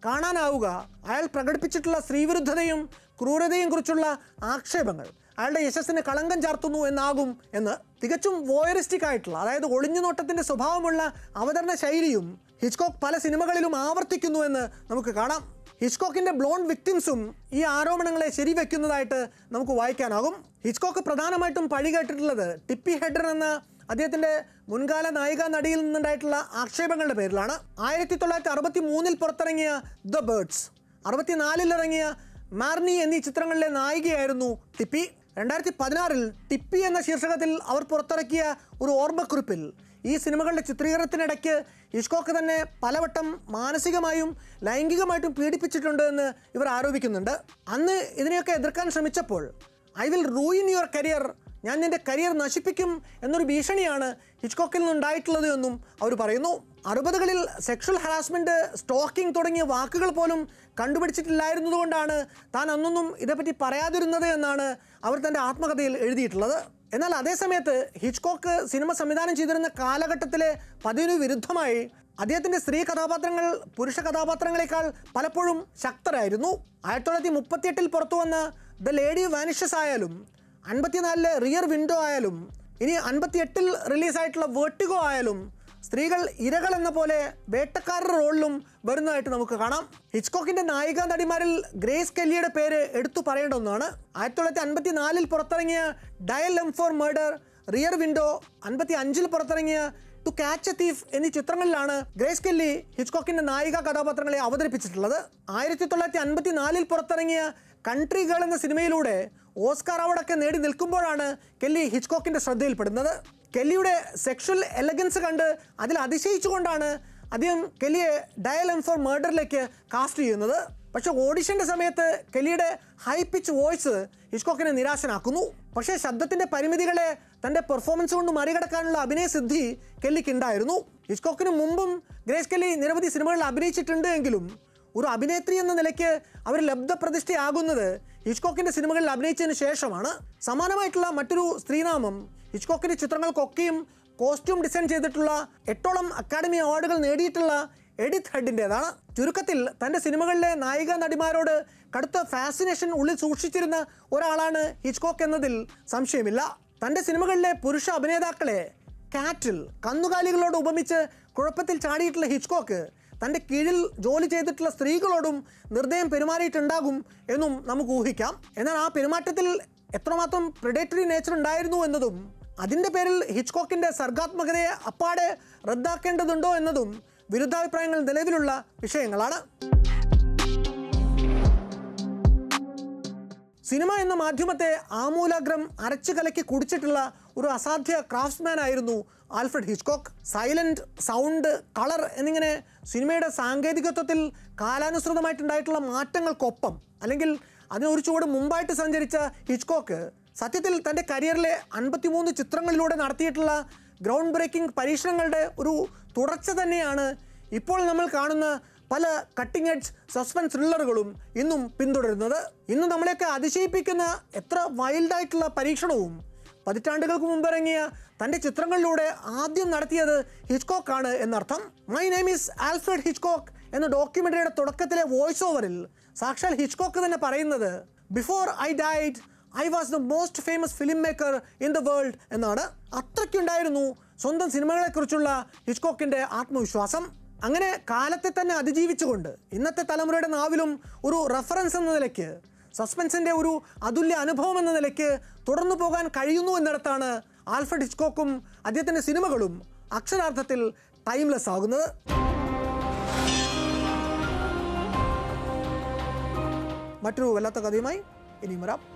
കാണാനാവുക അയാൾ പ്രകടിപ്പിച്ചിട്ടുള്ള സ്ത്രീവിരുദ്ധതയും ക്രൂരതയും കുറിച്ചുള്ള ആക്ഷേപങ്ങൾ അയാളുടെ യശസ്സിന് കളങ്കം ചാർത്തുന്നു എന്നാകും എന്ന് തികച്ചും വോയറിസ്റ്റിക് ആയിട്ടുള്ള, അതായത് ഒളിഞ്ഞു നോട്ടത്തിൻ്റെ സ്വഭാവമുള്ള അവതരണ ശൈലിയും ഹിച്ച്കോക്ക് പല സിനിമകളിലും ആവർത്തിക്കുന്നു എന്ന് നമുക്ക് കാണാം. ഹിച്ച്കോക്കിൻ്റെ ബ്ലോണ്ട് വിക്ടിംസും ഈ ആരോപണങ്ങളെ ശരിവെക്കുന്നതായിട്ട് നമുക്ക് വായിക്കാനാകും. ഹിച്ച്കോക്ക് പ്രധാനമായിട്ടും പഴി കേട്ടിട്ടുള്ളത് ടിപ്പി ഹെഡ്ഡർ എന്ന അദ്ദേഹത്തിൻ്റെ മുൻകാല നായിക നടിയിൽ നിന്നുണ്ടായിട്ടുള്ള ആക്ഷേപങ്ങളുടെ പേരിലാണ്. 1963 പുറത്തിറങ്ങിയ ദ ബേർഡ്സ്, 64 ഇറങ്ങിയ മാർണി എന്നീ ചിത്രങ്ങളിലെ നായികയായിരുന്നു ടിപ്പി. 2016 ടിപ്പി എന്ന ശീർഷകത്തിൽ അവർ പുറത്തിറക്കിയ ഒരു ഓർമ്മക്കുറിപ്പിൽ ഈ സിനിമകളുടെ ചിത്രീകരണത്തിനിടയ്ക്ക് ഹിച്ച്കോക്ക് തന്നെ പലവട്ടം മാനസികമായും ലൈംഗികമായിട്ടും പീഡിപ്പിച്ചിട്ടുണ്ട് എന്ന് ഇവർ ആരോപിക്കുന്നുണ്ട്. അന്ന് ഇതിനെയൊക്കെ എതിർക്കാൻ ശ്രമിച്ചപ്പോൾ I will ruin your career, ഞാൻ നിൻ്റെ കരിയർ നശിപ്പിക്കും എന്നൊരു ഭീഷണിയാണ് ഹിച്ച്കോക്കിൽ നിന്നുണ്ടായിട്ടുള്ളത് എന്നും അവർ പറയുന്നു. 60കളിൽ സെക്ഷൽ ഹറാസ്മെൻറ്റ്, സ്റ്റോക്കിംഗ് തുടങ്ങിയ വാക്കുകൾ പോലും കണ്ടുപിടിച്ചിട്ടില്ലായിരുന്നതുകൊണ്ടാണ് താൻ അന്നൊന്നും ഇതേപ്പറ്റി പറയാതിരുന്നത് എന്നാണ് അവർ തൻ്റെ ആത്മകഥയിൽ എഴുതിയിട്ടുള്ളത്. എന്നാൽ അതേസമയത്ത് ഹിച്ച്കോക്ക് സിനിമ സംവിധാനം ചെയ്തിരുന്ന കാലഘട്ടത്തിലെ പതിവിന് വിരുദ്ധമായി അദ്ദേഹത്തിൻ്റെ സ്ത്രീ കഥാപാത്രങ്ങൾ പുരുഷ കഥാപാത്രങ്ങളെക്കാൾ പലപ്പോഴും ശക്തരായിരുന്നു. 1938 പുറത്തു വന്ന ദ ലേഡി വാനിഷസ് ആയാലും 54 റിയർ വിൻഡോ ആയാലും ഇനി 58 റിലീസായിട്ടുള്ള വേർട്ടിഗോ ആയാലും സ്ത്രീകൾ ഇരകൾ എന്ന പോലെ വേട്ടക്കാരുടെ റോളിലും വരുന്നതായിട്ട് നമുക്ക് കാണാം. ഹിച്ച്കോക്കിൻ്റെ നായിക നടിമാരിൽ ഗ്രേസ് കെല്ലിയുടെ പേര് എടുത്തു പറയേണ്ട ഒന്നാണ്. 1954 പുറത്തിറങ്ങിയ dial M for murder, rear window, 55 പുറത്തിറങ്ങിയ ടു കാച്ച് എ തീഫ് എന്നീ ചിത്രങ്ങളിലാണ് ഗ്രേസ് കെല്ലി ഹിച്ച്കോക്കിൻ്റെ നായിക കഥാപാത്രങ്ങളെ അവതരിപ്പിച്ചിട്ടുള്ളത്. 1954 പുറത്തിറങ്ങിയ കൺട്രി ഗേൾ എന്ന സിനിമയിലൂടെ ഓസ്കാർ അവാർഡൊക്കെ നേടി നിൽക്കുമ്പോഴാണ് കെല്ലി ഹിച്ച്കോക്കിൻ്റെ ശ്രദ്ധയിൽപ്പെടുന്നത്. കെല്ലിയുടെ സെക്ഷൽ എലഗൻസ് കണ്ട് അതിൽ അതിശയിച്ചുകൊണ്ടാണ് അദ്ദേഹം കെല്ലിയെ ഡയൽ എം ഫോർ മർഡറിലേക്ക് കാസ്റ്റ് ചെയ്യുന്നത്. പക്ഷേ ഓഡിഷൻ്റെ സമയത്ത് കെല്ലിയുടെ ഹൈ പിച്ച് വോയിസ് ഹിച്ച്കോക്കിനെ നിരാശനാക്കുന്നു. പക്ഷേ ശബ്ദത്തിൻ്റെ പരിമിതികളെ തൻ്റെ പെർഫോമൻസ് കൊണ്ട് മറികടക്കാനുള്ള അഭിനയസിദ്ധി കെല്ലിക്കുണ്ടായിരുന്നു. ഹിച്ച്കോക്കിന് മുമ്പും ഗ്രേസ് കെല്ലി നിരവധി സിനിമകളിൽ അഭിനയിച്ചിട്ടുണ്ട് എങ്കിലും ഒരു അഭിനേത്രി എന്ന നിലയ്ക്ക് അവർ ലബ്ധപ്രതിഷ്ഠയാകുന്നത് ഹിച്ച്കോക്കിൻ്റെ സിനിമകളിൽ അഭിനയിച്ചതിന് ശേഷമാണ്. സമാനമായിട്ടുള്ള മറ്റൊരു സ്ത്രീനാമം ഹിച്ച്കോക്കിൻ്റെ ചിത്രങ്ങൾക്കൊക്കെയും കോസ്റ്റ്യൂം ഡിസൈൻ ചെയ്തിട്ടുള്ള 8ഓളം അക്കാഡമി അവാർഡുകൾ നേടിയിട്ടുള്ള എഡിത്ത് ഹെഡിൻ്റേതാണ്. ചുരുക്കത്തിൽ തൻ്റെ സിനിമകളിലെ നായിക നടിമാരോട് കടുത്ത ഫാസിനേഷൻ ഉള്ളിൽ സൂക്ഷിച്ചിരുന്ന ഒരാളാണ് ഹിച്ച്കോക്ക് എന്നതിൽ സംശയമില്ല. തൻ്റെ സിനിമകളിലെ പുരുഷ അഭിനേതാക്കളെ കാറ്റിൽ, കന്നുകാലികളോട് ഉപമിച്ച് കുഴപ്പത്തിൽ ചാടിയിട്ടുള്ള ഹിച്ച്കോക്ക് തൻ്റെ കീഴിൽ ജോലി ചെയ്തിട്ടുള്ള സ്ത്രീകളോടും നിർദ്ദയം പെരുമാറിയിട്ടുണ്ടാകും എന്നും നമുക്ക് ഊഹിക്കാം. എന്നാൽ ആ പെരുമാറ്റത്തിൽ എത്രമാത്രം പ്രെഡേറ്ററി നേച്ചർ ഉണ്ടായിരുന്നു എന്നതും അതിൻ്റെ പേരിൽ ഹിച്ച്കോക്കിൻ്റെ സർഗാത്മകതയെ അപ്പാടെ റദ്ദാക്കേണ്ടതുണ്ടോ എന്നതും വിരുദ്ധാഭിപ്രായങ്ങൾ നിലവിലുള്ള വിഷയങ്ങളാണ്. സിനിമ എന്ന മാധ്യമത്തെ ആമൂലാഗ്രം അരച്ചു കലക്കി കുടിച്ചിട്ടുള്ള ഒരു അസാധ്യ ക്രാഫ്റ്റ്സ്മാൻ ആയിരുന്നു Alfred Hitchcock. Silent, sound, colour എന്നിങ്ങനെ സിനിമയുടെ സാങ്കേതികത്വത്തിൽ കാലാനുസൃതമായിട്ടുണ്ടായിട്ടുള്ള മാറ്റങ്ങൾക്കൊപ്പം അല്ലെങ്കിൽ അതിനൊരു ചുവട് മുമ്പായിട്ട് സഞ്ചരിച്ച ഹിച്ച്കോക്ക് സത്യത്തിൽ തൻ്റെ കരിയറിലെ 53 ചിത്രങ്ങളിലൂടെ നടത്തിയിട്ടുള്ള ഗ്രൗണ്ട് ബ്രേക്കിംഗ് പരീക്ഷണങ്ങളുടെ ഒരു തുടർച്ച തന്നെയാണ് ഇപ്പോൾ നമ്മൾ കാണുന്ന പല കട്ടിംഗ് എഡ്ജ് സസ്പെൻസ് ത്രില്ലറുകളും ഇന്നും പിന്തുടരുന്നത്. ഇന്ന് നമ്മളെയൊക്കെ അതിശയിപ്പിക്കുന്ന എത്ര വൈൽഡായിട്ടുള്ള പരീക്ഷണവും പതിറ്റാണ്ടുകൾക്ക് മുമ്പിറങ്ങിയ തൻ്റെ ചിത്രങ്ങളിലൂടെ ആദ്യം നടത്തിയത് ഹിച്ച്കോക്കാണ് എന്നർത്ഥം. My name is Alfred Hitchcock എന്ന ഡോക്യുമെൻ്ററിയുടെ തുടക്കത്തിലെ വോയിസ് ഓവറിൽ സാക്ഷാൽ ഹിച്ച്കോക്ക് തന്നെ പറയുന്നത് before I died I was the most famous film maker in the world എന്നാണ്. അത്രയ്ക്കുണ്ടായിരുന്നു സ്വന്തം സിനിമകളെക്കുറിച്ചുള്ള ഹിച്ച്കോക്കിൻ്റെ ആത്മവിശ്വാസം. അങ്ങനെ കാലത്തെ തന്നെ അതിജീവിച്ചുകൊണ്ട് ഇന്നത്തെ തലമുറയുടെ നാവിലും ഒരു റെഫറൻസ് എന്ന നിലയ്ക്ക്, സസ്പെൻസിൻ്റെ ഒരു അതുല്യ അനുഭവം എന്ന നിലയ്ക്ക് തുടർന്നു പോകാൻ കഴിയുന്നു എന്നിടത്താണ് ആൽഫ്രഡ് ഹിച്ച്കോക്കും അദ്ദേഹത്തിൻ്റെ സിനിമകളും അക്ഷരാർത്ഥത്തിൽ ടൈംലെസ് ആകുന്നത്. മറ്റൊരു വല്ലാത്ത കഥയുമായി ഇനിയും വരാം.